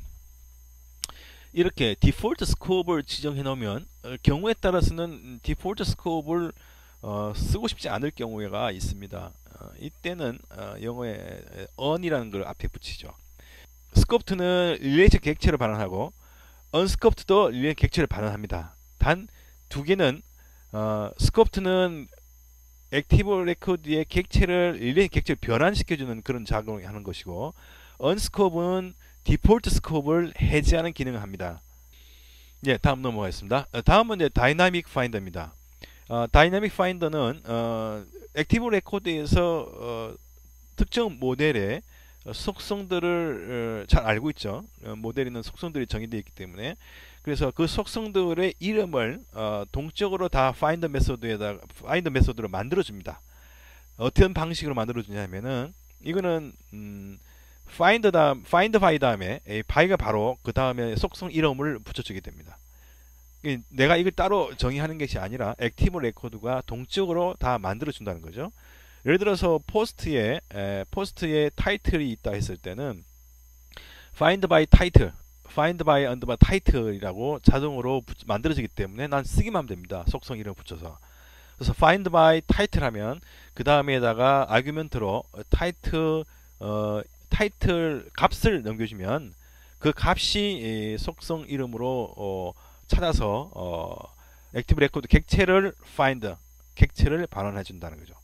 이렇게 디폴트 스코프를 지정해 놓으면 어, 경우에 따라서는 디폴트 스코프를 어, 쓰고 싶지 않을 경우가 있습니다. 어, 이때는 어, 영어에 on이라는 걸 앞에 붙이죠. scope드는 릴레이션 객체를 반환하고 unscope드도 릴레이션 객체를 반환합니다. 단 두 개는 어, scope드는 액티브 레코드의 객체를 릴레이션 객체를 변환시켜주는 그런 작용을 하는 것이고 unscope는 디폴트 스코프를 해제하는 기능을 합니다. 예, 다음 넘어가겠습니다. 다음은 이제 다이나믹 파인더입니다. 어, 다이나믹 파인더는 어, 액티브 레코드에서 어, 특정 모델의 속성들을 어, 잘 알고 있죠. 어, 모델에는 속성들이 정의되어 있기 때문에 그래서 그 속성들의 이름을 어, 동적으로 다 find 메소드에다 find 메소드로 만들어 줍니다. 어떤 방식으로 만들어 주냐면은 이거는 음, find 다음 find by 다음에 by가 바로 그 다음에 속성 이름을 붙여주게 됩니다. 내가 이걸 따로 정의하는 것이 아니라 액티브 레코드가 동적으로 다 만들어 준다는 거죠. 예를 들어서 포스트에 에, 포스트에 타이틀이 있다 했을 때는 find by title find by underbar title이라고 자동으로 붙- 만들어지기 때문에 난 쓰기만 하면 됩니다. 속성 이름 붙여서. 그래서 find by title 하면 그 다음에다가 아규먼트로 타이틀 어, 타이틀 값을 넘겨주면 그 값이 이 속성 이름으로 어, 찾아서 어, 액티브 레코드 객체를 find 객체를 반환해 준다는 거죠.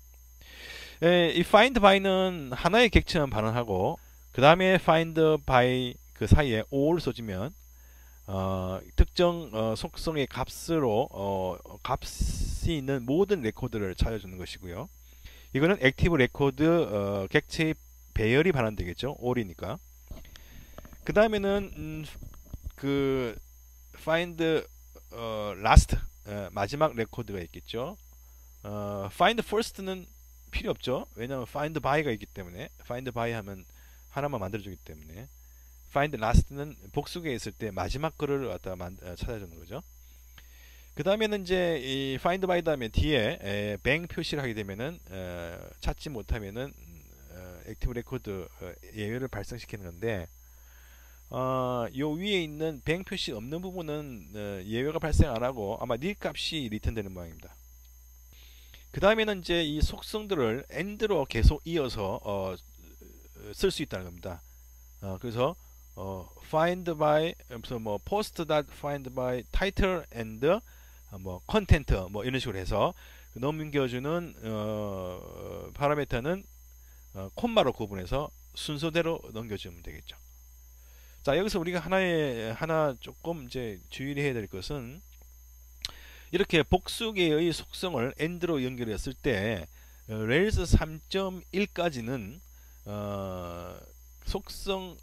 에, 이 find by는 하나의 객체만 반환하고 그 다음에 find by 그 사이에 all 써주면 어, 특정 어, 속성의 값으로 어, 값이 있는 모든 레코드를 찾아주는 것이고요. 이거는 액티브 레코드 어, 객체의 배열이 반환되겠죠. all이니까. 그 다음에는 음, 그 find 어, last 어, 마지막 레코드가 있겠죠. 어, find first는 필요 없죠. 왜냐하면 find by가 있기 때문에 find by 하면 하나만 만들어주기 때문에 find last는 복수계에 있을 때 마지막 거를 갖다 만, 어, 찾아주는 거죠. 그 다음에는 이제 이 find by 다음에 뒤에 에, bang 표시를 하게 되면은 어, 찾지 못하면은 어, 액티브 레코드 어, 예외를 발생시키는 건데 어, 요 위에 있는 bang 표시 없는 부분은 어, 예외가 발생 안 하고 아마 nil 값이 리턴되는 모양입니다. 그 다음에는 이제 이 속성들을 and로 계속 이어서 어, 쓸 수 있다는 겁니다. 어, 그래서 어, find by 무슨 뭐 post dot find by title and 어, 뭐 content 뭐 이런 식으로 해서 넘겨주는 어, 파라미터는 어, 콤마로 구분해서 순서대로 넘겨주면 되겠죠. 자, 여기서 우리가 하나의 하나 조금 이제 주의를 해야 될 것은 이렇게 복수계의 속성을 and로 연결했을 때 어, 레일스 삼 점 일까지는 어, 속성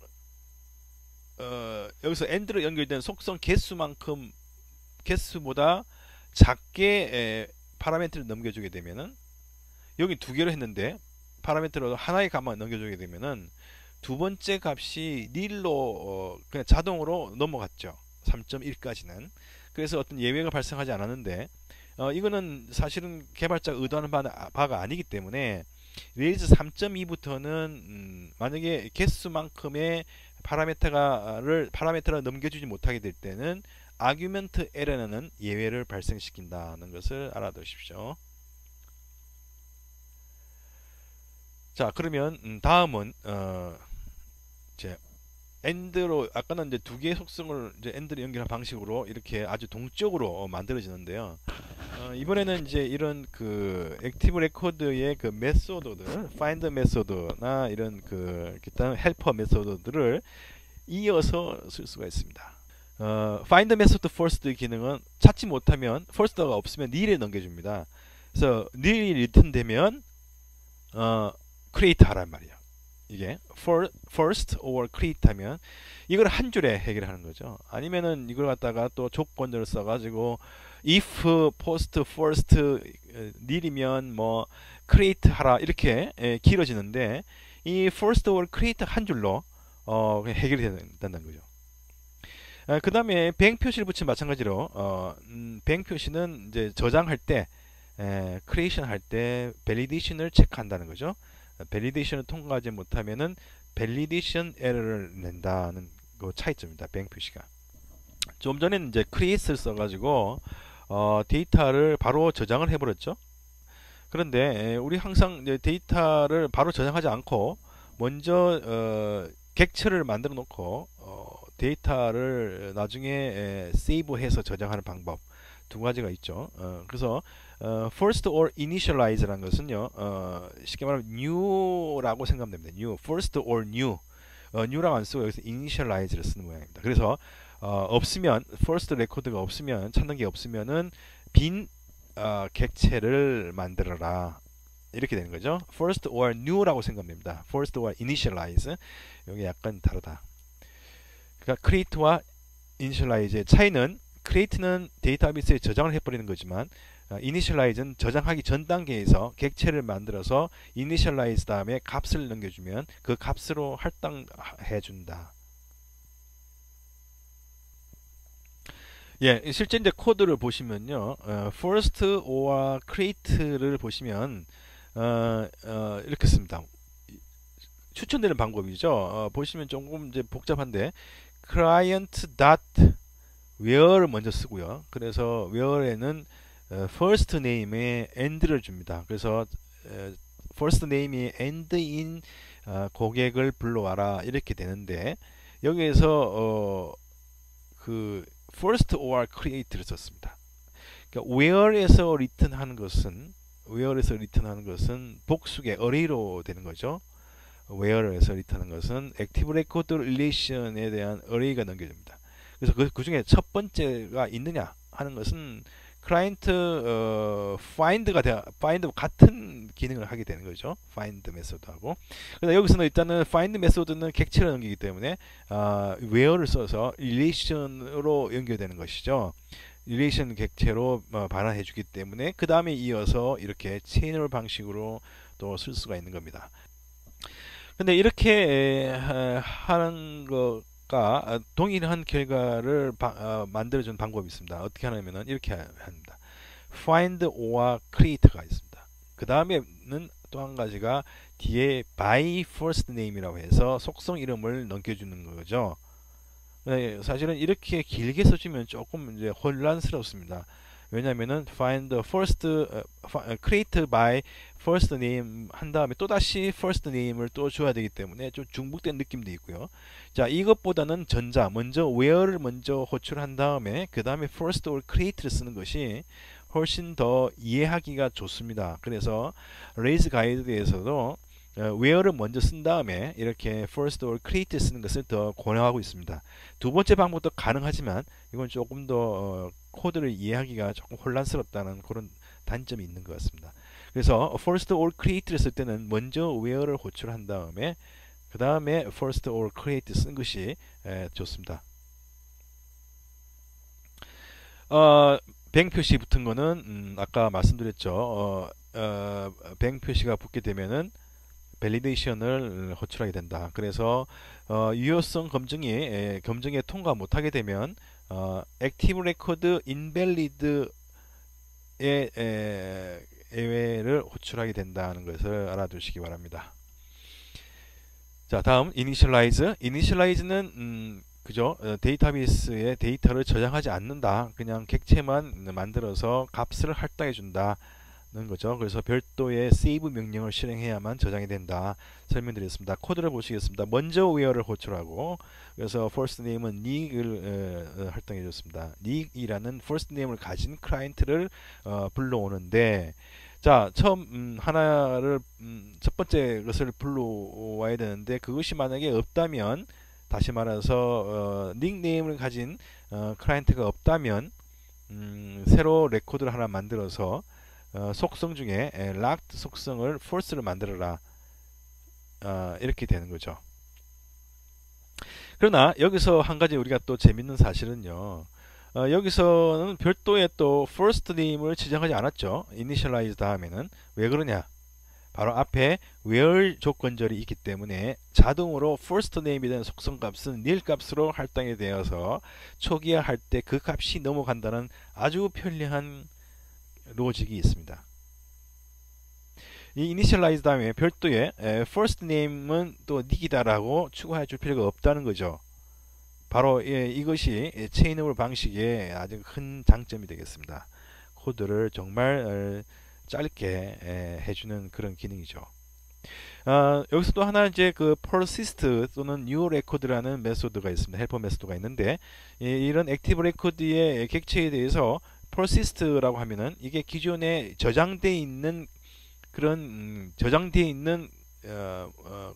어, 여기서 and로 연결된 속성 개수만큼 개수보다 작게 에, 파라미터를 넘겨주게 되면은 여기 두 개로 했는데 파라미터로 하나의 값만 넘겨주게 되면은 두 번째 값이 nil로 어, 그냥 자동으로 넘어갔죠. 삼 점 일까지는. 그래서 어떤 예외가 발생하지 않았는데 어, 이거는 사실은 개발자가 의도하는 바가, 바가 아니기 때문에 레일즈 삼 점 이부터는 음, 만약에 개수만큼의 파라미터를 파라미터를 넘겨주지 못하게 될 때는 아규먼트 에러는 예외를 발생시킨다는 것을 알아두십시오. 자, 그러면 음, 다음은 어, 이제 and로 아까는 이제 두 개의 속성을 이제 and로 연결한 방식으로 이렇게 아주 동적으로 어, 만들어지는데요. 어, 이번에는 이제 이런 그 액티브 레코드의 그 메소드들, find 메소드나 이런 그 기타 헬퍼 메소드들을 이어서 쓸 수가 있습니다. 어, find method first 기능은 찾지 못하면 first가 없으면 nil에 넘겨줍니다. 그래서 nil이 리턴 되면 어, create 하란 말이에요. 이게 for, first or create 하면 이걸 한 줄에 해결하는 거죠. 아니면은 이걸 갖다가 또 조건을 써가지고 if post first nil이면 뭐 create 하라 이렇게 에, 길어지는데 이 first or create 한 줄로 어, 해결이 된다는 거죠. 아, 그 다음에 bang 표시를 붙이면 마찬가지로 어, 음, bang 표시는 이제 저장할 때 에, creation 할 때 validation을 체크한다는 거죠. validation을 통과하지 못하면은 validation error를 낸다는 그 차이점입니다. bang 표시가. 좀 전에는 이제 create를 써가지고 어, 데이터를 바로 저장을 해버렸죠. 그런데 우리 항상 이제 데이터를 바로 저장하지 않고 먼저 어, 객체를 만들어 놓고 어, 데이터를 나중에 에, 세이브해서 저장하는 방법 두 가지가 있죠. 어, 그래서 어, first or initialize라는 것은요, 어, 쉽게 말하면 new라고 생각하면 됩니다. new, first or new, 어, new라고 안 쓰고 여기서 initialize를 쓰는 모양입니다. 그래서 어, 없으면 first 레코드가 없으면 찾는 게 없으면은 빈 어, 객체를 만들어라 이렇게 되는 거죠. first or new라고 생각하면 됩니다. first or initialize 여기 약간 다르다. 그러니까 create와 initialize의 차이는 create는 데이터베이스에 저장을 해버리는 거지만 어, initialize는 저장하기 전 단계에서 객체를 만들어서 initialize 다음에 값을 넘겨주면 그 값으로 할당해준다. 예, 실제 이제 코드를 보시면요, 어, first or create를 보시면 어, 어, 이렇게 씁니다. 추천되는 방법이죠. 어, 보시면 조금 이제 복잡한데 client dot where를 먼저 쓰고요. 그래서 where에는 어, first name에 and를 줍니다. 그래서 어, first name이 and인 어, 고객을 불러와라 이렇게 되는데 여기에서 어, 그 first or create를 썼습니다. 그러니까 where에서 return하는 것은 where에서 return하는 것은 복수의 array로 되는 거죠. where에서 return하는 것은 active record relation에 대한 array가 넘겨집니다. 그래서 그, 그 중에 첫 번째가 있느냐 하는 것은 클라이언트 어, find가 돼, find 같은 기능을 하게 되는 거죠. find 메소드하고. 그래서 여기서는 일단은 find 메소드는 객체로 넘기기 때문에 어, where를 써서 relation으로 연결되는 것이죠. relation 객체로 어, 반환해 주기 때문에 그 다음에 이어서 이렇게 체인홀 방식으로 또 쓸 수가 있는 겁니다. 근데 이렇게 하는 것과 동일한 결과를 만들어주는 방법이 있습니다. 어떻게 하냐면은 이렇게 합니다. find or create가 있습니다. 그 다음에는 또 한 가지가 뒤에 by first name이라고 해서 속성 이름을 넘겨주는 거죠. 사실은 이렇게 길게 써주면 조금 이제 혼란스럽습니다. 왜냐면은 find first uh, create by first name 한 다음에 또 다시 first name을 또 줘야 되기 때문에 좀 중복된 느낌도 있고요. 자, 이것보다는 전자 먼저 where를 먼저 호출한 다음에 그 다음에 first or create를 쓰는 것이 훨씬 더 이해하기가 좋습니다. 그래서 레이즈 가이드에서도 where를 먼저 쓴 다음에 이렇게 first or create 쓰는 것을 더 권하고 있습니다. 두 번째 방법도 가능하지만 이건 조금 더 어, 코드를 이해하기가 조금 혼란스럽다는 그런 단점이 있는 것 같습니다. 그래서 first or create를 쓸 때는 먼저 where를 호출한 다음에 그 다음에 first or create 쓴 것이 에, 좋습니다. 어, 뱅 표시 붙은 거는 음, 아까 말씀드렸죠. 어, 어, 뱅 표시가 붙게 되면은 밸리데이션을 호출하게 된다. 그래서 어, 유효성 검증이 에, 검증에 통과 못하게 되면 어, 액티브 레코드 인밸리드의 예외를 호출하게 된다는 것을 알아두시기 바랍니다. 자, 다음 initialize. initialize는 음, 그죠? 어, 데이터베이스에 데이터를 저장하지 않는다. 그냥 객체만 만들어서 값을 할당해 준다. 는 거죠. 그래서 별도의 save 명령을 실행해야만 저장이 된다. 설명드렸습니다. 코드를 보시겠습니다. 먼저 where를 호출하고 그래서 first name은 nick을 어, 할당해 줬습니다. nick이라는 first name을 가진 클라이언트를 어, 불러오는데 자, 처음 음, 하나를 음, 첫 번째 것을 불러와야 되는데 그것이 만약에 없다면 다시 말해서 어, 닉네임을 가진 어, 클라이언트가 없다면 음, 새로 레코드를 하나 만들어서 어, 속성 중에 에, locked 속성을 false를 만들어라 어, 이렇게 되는 거죠. 그러나 여기서 한 가지 우리가 또 재밌는 사실은요. 어, 여기서는 별도의 또 first name을 지정하지 않았죠. initialize 다음에는 왜 그러냐? 바로 앞에 where 조건절이 있기 때문에 자동으로 first name에 대한 속성 값은 nil 값으로 할당이 되어서 초기화 할 때 그 값이 넘어간다는 아주 편리한 로직이 있습니다. 이 initialize 다음에 별도의 first name은 또 nick이다라고 추가해 줄 필요가 없다는 거죠. 바로 예, 이것이 체인홀 방식의 아주 큰 장점이 되겠습니다. 코드를 정말 짧게 에, 해주는 그런 기능이죠. 어, 여기서 또 하나 이제 그 persist 또는 new record라는 메소드가 있습니다. 헬퍼 메소드가 있는데 이, 이런 액티브 레코드의 객체에 대해서 persist라고 하면은 이게 기존에 저장되어 있는 그런 음, 저장되어 있는 어, 어,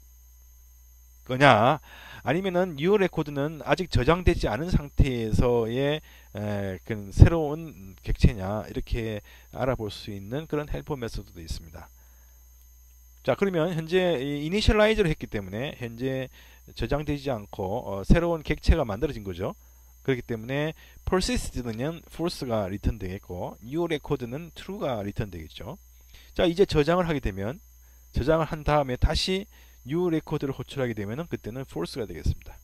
거냐 아니면은 new record는 아직 저장되지 않은 상태에서의 에, 그런 새로운 객체냐 이렇게 알아볼 수 있는 그런 헬퍼 메소드도 있습니다. 자, 그러면 현재 이니셜라이즈를 했기 때문에 현재 저장되지 않고 어, 새로운 객체가 만들어진 거죠. 그렇기 때문에 persist는 false가 return 되겠고 new record는 true가 return 되겠죠. 자, 이제 저장을 하게 되면 저장을 한 다음에 다시 new record를 호출하게 되면 그때는 false가 되겠습니다.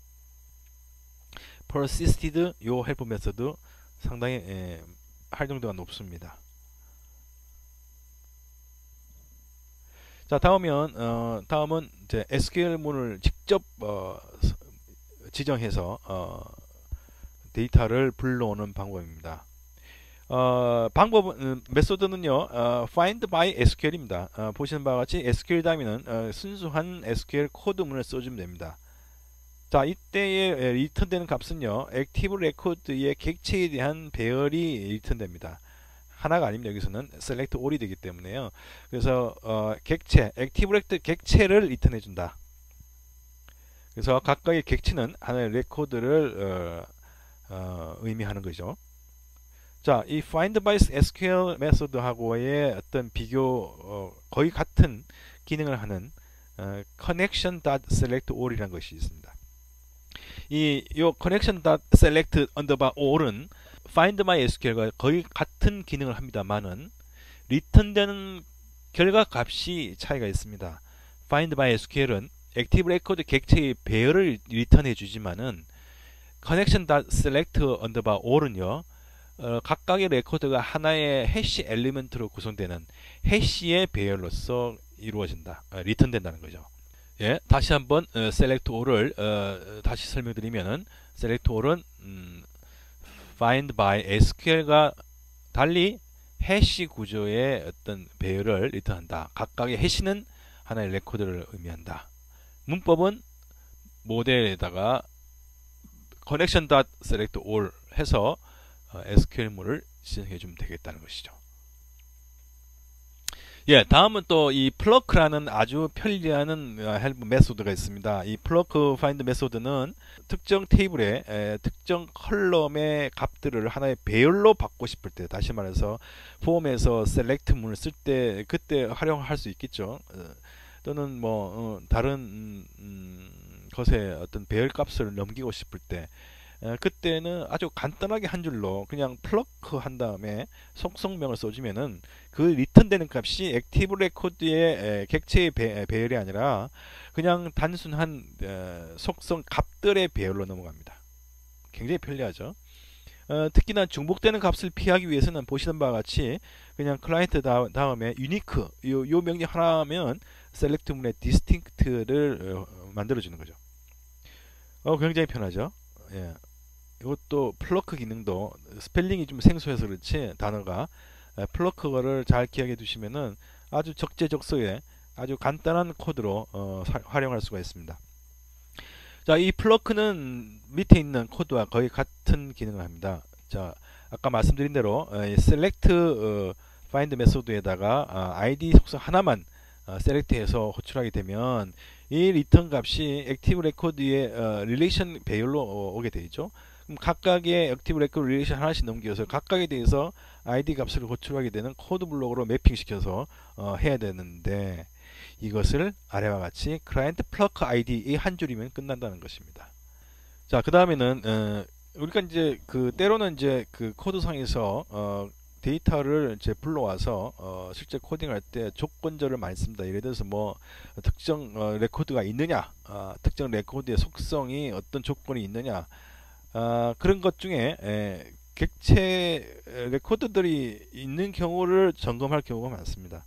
persisted 요 헬퍼 메소드 상당히 에, 활용도가 높습니다. 자, 다음은 어, 다음은 이제 에스큐엘문을 직접 어, 지정해서 어, 데이터를 불러오는 방법입니다. 어, 방법은 음, 메소드는요 어, find by 에스큐엘입니다. 어, 보시는 바와 같이 에스큐엘 다음에는 어, 순수한 에스큐엘 코드문을 써주면 됩니다. 자, 이때에 리턴되는 값은요 액티브 레코드의 객체에 대한 배열이 리턴됩니다. 하나가 아닙니다. 여기서는 select all이 되기 때문에요. 그래서 어, 객체, 액티브 레코드 객체를 리턴해 준다. 그래서 각각의 객체는 하나의 레코드를 어, 어, 의미하는 거죠. 자, 이 find by 에스큐엘 메소드하고의 어떤 비교 어, 거의 같은 기능을 하는 어, connection.select all이라는 것이 있습니다. 이 요 connection.select underbar all은 find my 에스큐엘과 거의 같은 기능을 합니다만은 리턴되는 결과 값이 차이가 있습니다. find by 에스큐엘은 액티브 레코드 객체의 배열을 리턴해 주지만은 connection.select underbar all은요 어, 각각의 레코드가 하나의 해시 엘리먼트로 구성되는 해시의 배열로서 이루어진다, 어, 리턴된다는 거죠. 예, 다시 한번 어, select all을 어, 다시 설명드리면은 select all은 음, find by 에스큐엘과 달리 해시 구조의 어떤 배열을 리턴한다. 각각의 해시는 하나의 레코드를 의미한다. 문법은 모델에다가 connection.select all 해서 어, 에스큐엘물을 지정해 주면 되겠다는 것이죠. 예, 다음은 또 이 플러크라는 아주 편리한 헬프 메소드가 있습니다. 이 플러크 파인드 메소드는 특정 테이블에 에, 특정 컬럼의 값들을 하나의 배열로 받고 싶을 때, 다시 말해서 폼에서 셀렉트 문을 쓸 때 그때 활용할 수 있겠죠. 어, 또는 뭐 어, 다른 음, 음, 것의 어떤 배열 값을 넘기고 싶을 때 에, 그때는 아주 간단하게 한 줄로 그냥 플러크 한 다음에 속성명을 써주면은 그 리턴되는 값이 액티브 레코드의 에, 객체의 배, 배열이 아니라 그냥 단순한 에, 속성 값들의 배열로 넘어갑니다. 굉장히 편리하죠. 어, 특히나 중복되는 값을 피하기 위해서는 보시는 바와 같이 그냥 클라이언트 다, 다음에 유니크 요, 요 명령 하나 하면 셀렉트 문의 디스팅크트를 어, 만들어주는 거죠. 어, 굉장히 편하죠. 예. 이것도 플러크 기능도 스펠링이 좀 생소해서 그렇지 단어가 플러크를 잘 기억해 두시면은 아주 적재적소에 아주 간단한 코드로 어, 사, 활용할 수가 있습니다. 자, 이 플러크는 밑에 있는 코드와 거의 같은 기능을 합니다. 자, 아까 말씀드린 대로 어, select 어, find 메소드에다가 어, 아이디 속성 하나만 어, 셀렉트해서 호출하게 되면 이 리턴 값이 액티브 레코드의 어, 릴레이션 배열로 어, 오게 되죠. 그럼 각각의 액티브 레코드 릴레이션 하나씩 넘겨서 각각에 대해서 아이디 값을 호출하게 되는 코드 블록으로 매핑시켜서 어, 해야 되는데 이것을 아래와 같이 클라이언트 플러크 아이디 이 한 줄이면 끝난다는 것입니다. 자, 그 다음에는 어, 우리가 이제 그 때로는 이제 그 코드상에서 어, 데이터를 이제 불러와서 어, 실제 코딩할 때 조건절을 많이 씁니다. 예를 들어서 뭐 특정 어, 레코드가 있느냐, 어, 특정 레코드의 속성이 어떤 조건이 있느냐, 어, 그런 것 중에 에, 객체 레코드들이 있는 경우를 점검할 경우가 많습니다.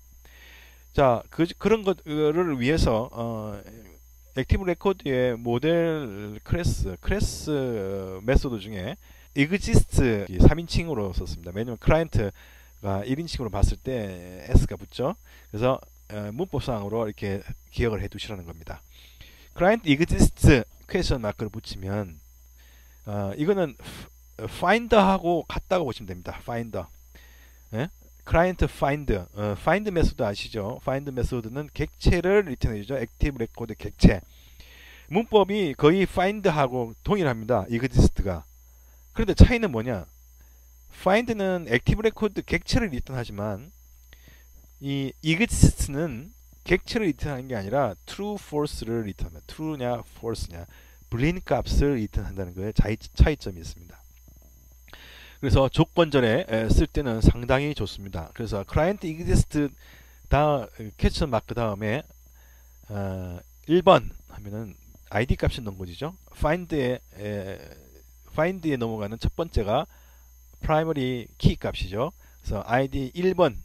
자, 그, 그런 것을 위해서 어, 액티브 레코드의 모델 클래스, 클래스 메소드 중에 exist 삼 인칭으로 썼습니다. 왜냐면 클라이언트가 일 인칭으로 봤을 때 s가 붙죠. 그래서 어, 문법상으로 이렇게 기억을 해 두시라는 겁니다. 클라이언트 exist 퀘스천 마크를 붙이면 어, 이거는 finder하고 같다고 보시면 됩니다. finder. 예? 클라이언트 find, 어, find 메소드 아시죠? find 메소드는 객체를 리턴해 주죠. 액티브 레코드 객체. 문법이 거의 find하고 동일합니다. exist가. 그런데 차이는 뭐냐? find는 액티브 레코드 객체를 리턴하지만 이 exist는 객체를 리턴하는 게 아니라 true, false를 리턴합니다. true냐, false냐, 불린 값을 리턴한다는 거에 차이, 차이점이 있습니다. 그래서 조건절에 쓸 때는 상당히 좋습니다. 그래서 client exist 다 퀘스천 마크 다음에 어, 일 번 하면은 아이디 값이 넣은 거죠. find에 에, find에 넘어가는 첫 번째가 primary key 값이죠. 그래서 아이디 일 번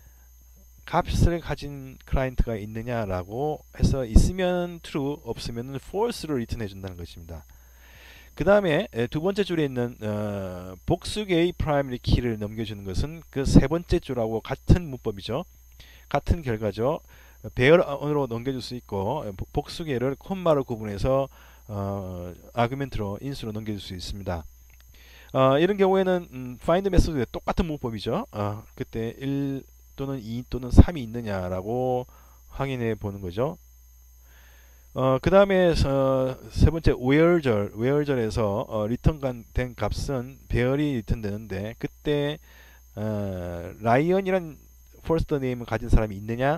값을 가진 클라이언트가 있느냐라고 해서 있으면 true, 없으면 false를 리턴해 준다는 것입니다. 그 다음에 두 번째 줄에 있는 어, 복수개의 프라이머리 키를 넘겨주는 것은 그 세 번째 줄하고 같은 문법이죠. 같은 결과죠. 배열으로 넘겨줄 수 있고 복수개를 콤마로 구분해서 어, 아규멘트로 인수로 넘겨줄 수 있습니다. 어, 이런 경우에는 음, find 메소드의 똑같은 문법이죠. 어, 그때 일 또는 이 또는 삼이 있느냐라고 확인해 보는 거죠. 어, 그 다음에 어, 세 번째 where절, where절에서 어, 리턴 된 값은 배열이 리턴 되는데 그때 어, 라이언이란 first name을 가진 사람이 있느냐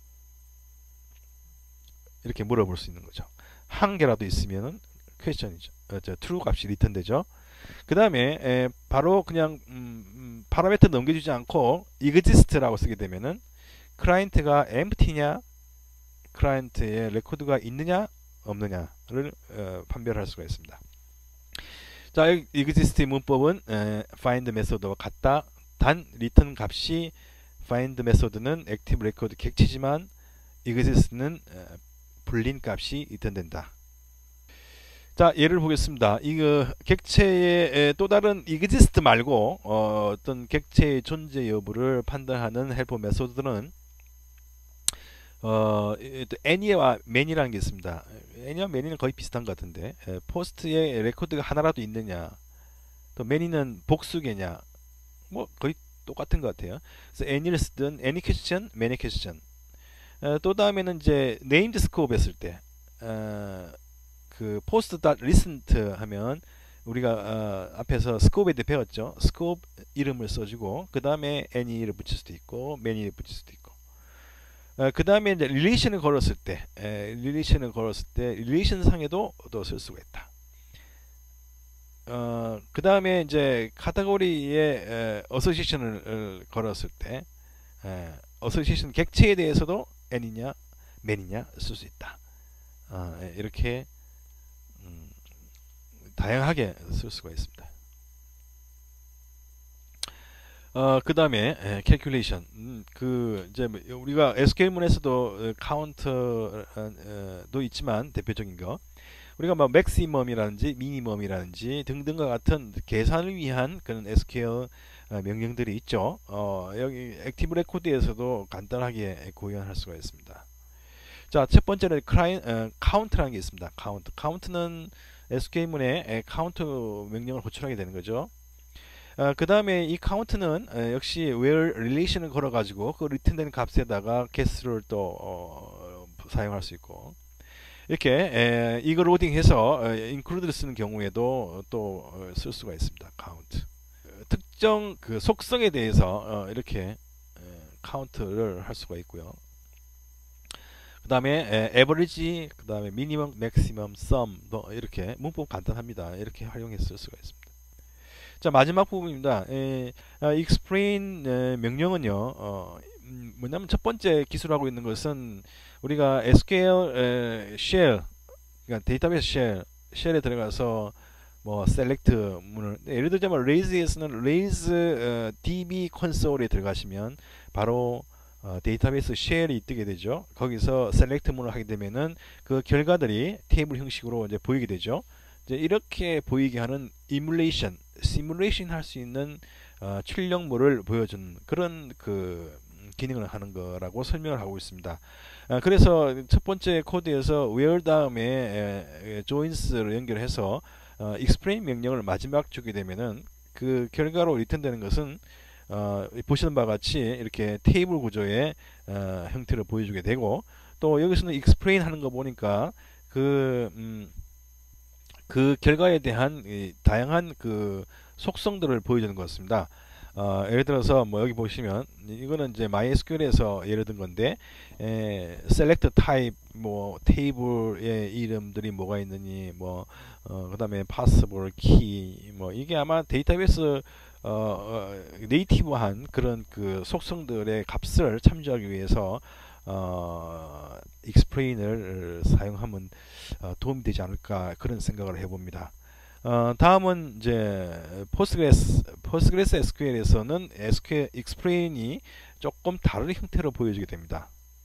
이렇게 물어볼 수 있는 거죠. 한 개라도 있으면은 퀘스천이죠. 어, 저 true 값이 리턴 되죠. 그 다음에 바로 그냥 음, 음, 파라미터 넘겨주지 않고 exist라고 쓰게 되면은 클라이언트가 empty냐 클라이언트의 레코드가 있느냐 없느냐를 어, 판별할 수가 있습니다. 자, exist 문법은 에, find 메소드와 같다. 단 return 값이 find 메소드는 active record 객체지만 exist는 에, 불린 값이 리턴된다. 자, 예를 보겠습니다. 이거 객체의 또 다른 exist 말고 어, 어떤 객체의 존재 여부를 판단하는 헬퍼 메소드는 어, any와 many라는 게 있습니다. any와 many는 거의 비슷한 것 같은데 포스트에 레코드가 하나라도 있느냐 또 many는 복수계냐 뭐 거의 똑같은 것 같아요. 그래서 any를 쓰든 any question, many question. 어, 또 다음에는 이제 named scope 했을 때 어, 그 post.recent 하면 우리가 어, 앞에서 scope에 대해 배웠죠. scope 이름을 써주고 그 다음에 any를 붙일 수도 있고 many를 붙일 수도 있고 어, 그 다음에 이제 relation을 걸었을 때 에, relation을 걸었을 때 relation 상에도 또 쓸 수가 있다. 어, 그 다음에 이제 카테고리에 association을 걸었을 때 에, association 객체에 대해서도 any냐 man이냐 쓸 수 있다. 어, 에, 이렇게 음, 다양하게 쓸 수가 있습니다. 어, 그 다음에 calculation 음, 그 이제 우리가 에스큐엘문에서도 카운트도 있지만 대표적인 거 우리가 뭐 maximum이라든지 minimum이라든지 등등과 같은 계산을 위한 그런 에스큐엘 명령들이 있죠. 어, 여기 액티브 레코드에서도 간단하게 구현할 수가 있습니다. 자, 첫 번째는 클라인, 어, count라는 게 있습니다. count. count는 에스큐엘문에 카운트 명령을 호출하게 되는 거죠. 어, 그 다음에 이 count는 어, 역시 where relation을 걸어 가지고 그 리턴된 값에다가 guess를 또 어, 사용할 수 있고 이렇게 에, 이거 로딩해서 어, include를 쓰는 경우에도 또 쓸 어, 수가 있습니다. count 어, 특정 그 속성에 대해서 어, 이렇게 에, count를 할 수가 있고요. 그 다음에 average, 그 다음에 minimum, maximum, sum 뭐 이렇게 문법 간단합니다. 이렇게 활용해서 쓸 수가 있습니다. 자, 마지막 부분입니다. 에, 아, explain 에, 명령은요, 어, 음, 뭐냐면 첫 번째 기술하고 있는 것은 우리가 에스큐엘 에, shell, 그러니까 데이터베이스 shell, shell에 들어가서 뭐 select 문을 예를 들자면 raise에서는 raise 어, db console에 들어가시면 바로 어, 데이터베이스 shell이 뜨게 되죠. 거기서 select 문을 하게 되면은 그 결과들이 테이블 형식으로 이제 보이게 되죠. 이제 이렇게 보이게 하는 이뮬레이션, 시뮬레이션 할 수 있는 어, 출력물을 보여주는 그런 그 기능을 하는 거라고 설명을 하고 있습니다. 아, 그래서 첫 번째 코드에서 where 다음에 에, 에, joins를 연결해서 어, explain 명령을 마지막 주게 되면은 그 결과로 리턴되는 것은 어, 보시는 바와 같이 이렇게 테이블 구조의 어, 형태를 보여주게 되고 또 여기서는 explain 하는 거 보니까 그 음, 그 결과에 대한 이 다양한 그 속성들을 보여주는 것 같습니다. 어, 예를 들어서 뭐 여기 보시면 이거는 이제 마이에스큐엘에서 예를 든 건데 에, select type 뭐 테이블의 이름들이 뭐가 있느니 뭐 어, 그다음에 possible key 뭐 이게 아마 데이터베이스 어, 어, 네이티브한 그런 그 속성들의 값을 참조하기 위해서 어, explain을 사용하면 어, 도움이 되지 않을까 그런 생각을 해봅니다. 어, 다음은 이제 포스트그레스 포스트그레스 에스큐엘에서는 에스큐엘 explain이 조금 다른 형태로 보여지게 됩니다.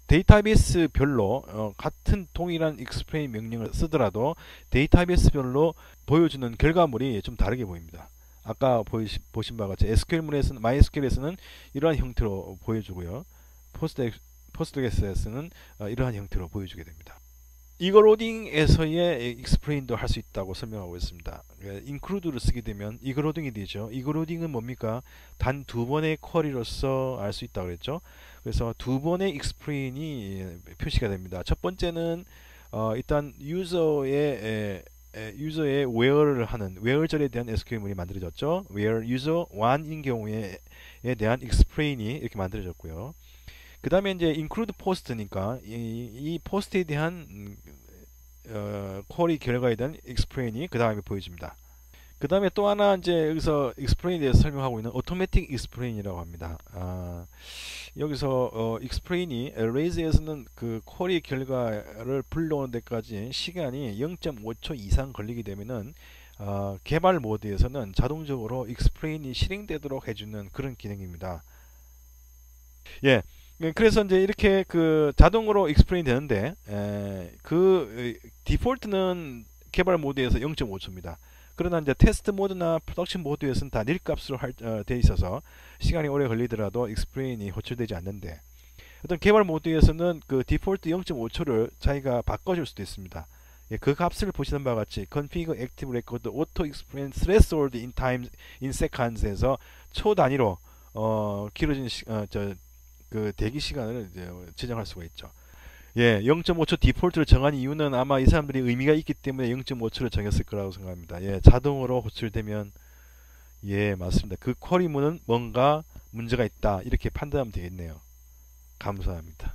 데이터베이스별로 어, 같은 동일한 explain 명령을 쓰더라도 데이터베이스별로 보여주는 결과물이 좀 다르게 보입니다. 아까 보이시, 보신 바와 같이 에스큐엘문에서는 마이에스큐엘에서는 이러한 형태로 보여주고요. 포스트 포스트그레스에서는 어, 이러한 형태로 보여주게 됩니다. 이거 로딩에서의 explain도 할 수 있다고 설명하고 있습니다. include를 쓰게 되면 이거 로딩이 되죠. 이거 로딩은 뭡니까? 단 두 번의 쿼리로서 알 수 있다고 그랬죠. 그래서 두 번의 explain이 표시가 됩니다. 첫 번째는 어, 일단 유저의 유저의 where를 하는 where절에 대한 에스큐엘문이 만들어졌죠. where user one인 경우에 대한 explain이 이렇게 만들어졌고요. 그 다음에 이제 include post니까 이, 이 post에 대한 어, 쿼리 결과에 대한 explain이 그 다음에 보여집니다. 그 다음에 또 하나 이제 여기서 explain에 대해서 설명하고 있는 automatic explain이라고 합니다. 아, 여기서 어, explain이 raise에서는 그 쿼리 결과를 불러오는 데까지 시간이 영 점 오 초 이상 걸리게 되면은 어, 개발 모드에서는 자동적으로 explain이 실행되도록 해주는 그런 기능입니다. 예. 그래서 이제 이렇게 그 자동으로 explain 되는데 에, 그 디폴트는 개발 모드에서 영 점 오 초입니다. 그러나 이제 테스트 모드나 프로덕션 모드에서는 다 닐 값으로 할, 어, 돼 있어서 시간이 오래 걸리더라도 explain이 호출되지 않는데 어떤 개발 모드에서는 그 디폴트 영 점 오 초를 자기가 바꿔줄 수도 있습니다. 예, 그 값을 보시는 바와 같이 configure active record auto explain threshold in time in seconds에서 초 단위로 어, 길어진 시, 어, 저, 그 대기 시간을 이제 지정할 수가 있죠. 예, 영 점 오 초 디폴트를 정한 이유는 아마 이 사람들이 의미가 있기 때문에 영 점 오 초를 정했을 거라고 생각합니다. 예, 자동으로 호출되면 예, 맞습니다. 그 쿼리문은 뭔가 문제가 있다 이렇게 판단하면 되겠네요. 감사합니다.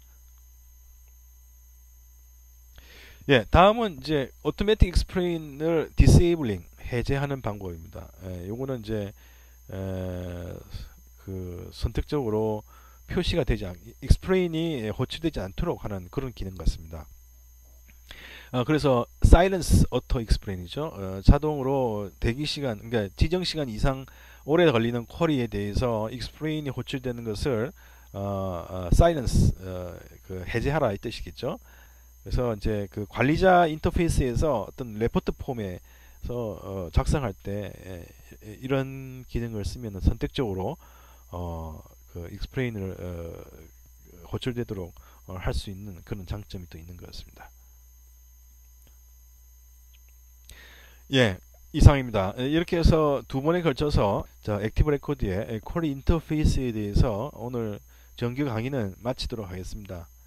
예, 다음은 이제 automatic explain을 disabling 해제하는 방법입니다. 예, 요거는 이제 에, 그 선택적으로 표시가 되지 않, explain이 호출되지 않도록 하는 그런 기능 같습니다. 어, 그래서 silence auto explain이죠. 어, 자동으로 대기 시간, 그러니까 지정 시간 이상 오래 걸리는 쿼리에 대해서 explain이 호출되는 것을 어, 어, silence 어, 그 해제하라 이 뜻이겠죠. 그래서 이제 그 관리자 인터페이스에서 어떤 레포트 폼에서 어, 작성할 때 에, 이런 기능을 쓰면 선택적으로 어, 그 explain을 어, 호출되도록 어, 할 수 있는 그런 장점이 또 있는 것 같습니다. 예, 이상입니다. 이렇게 해서 두 번에 걸쳐서 자, 액티브 레코드의 쿼리 인터페이스에 대해서 오늘 정규 강의는 마치도록 하겠습니다.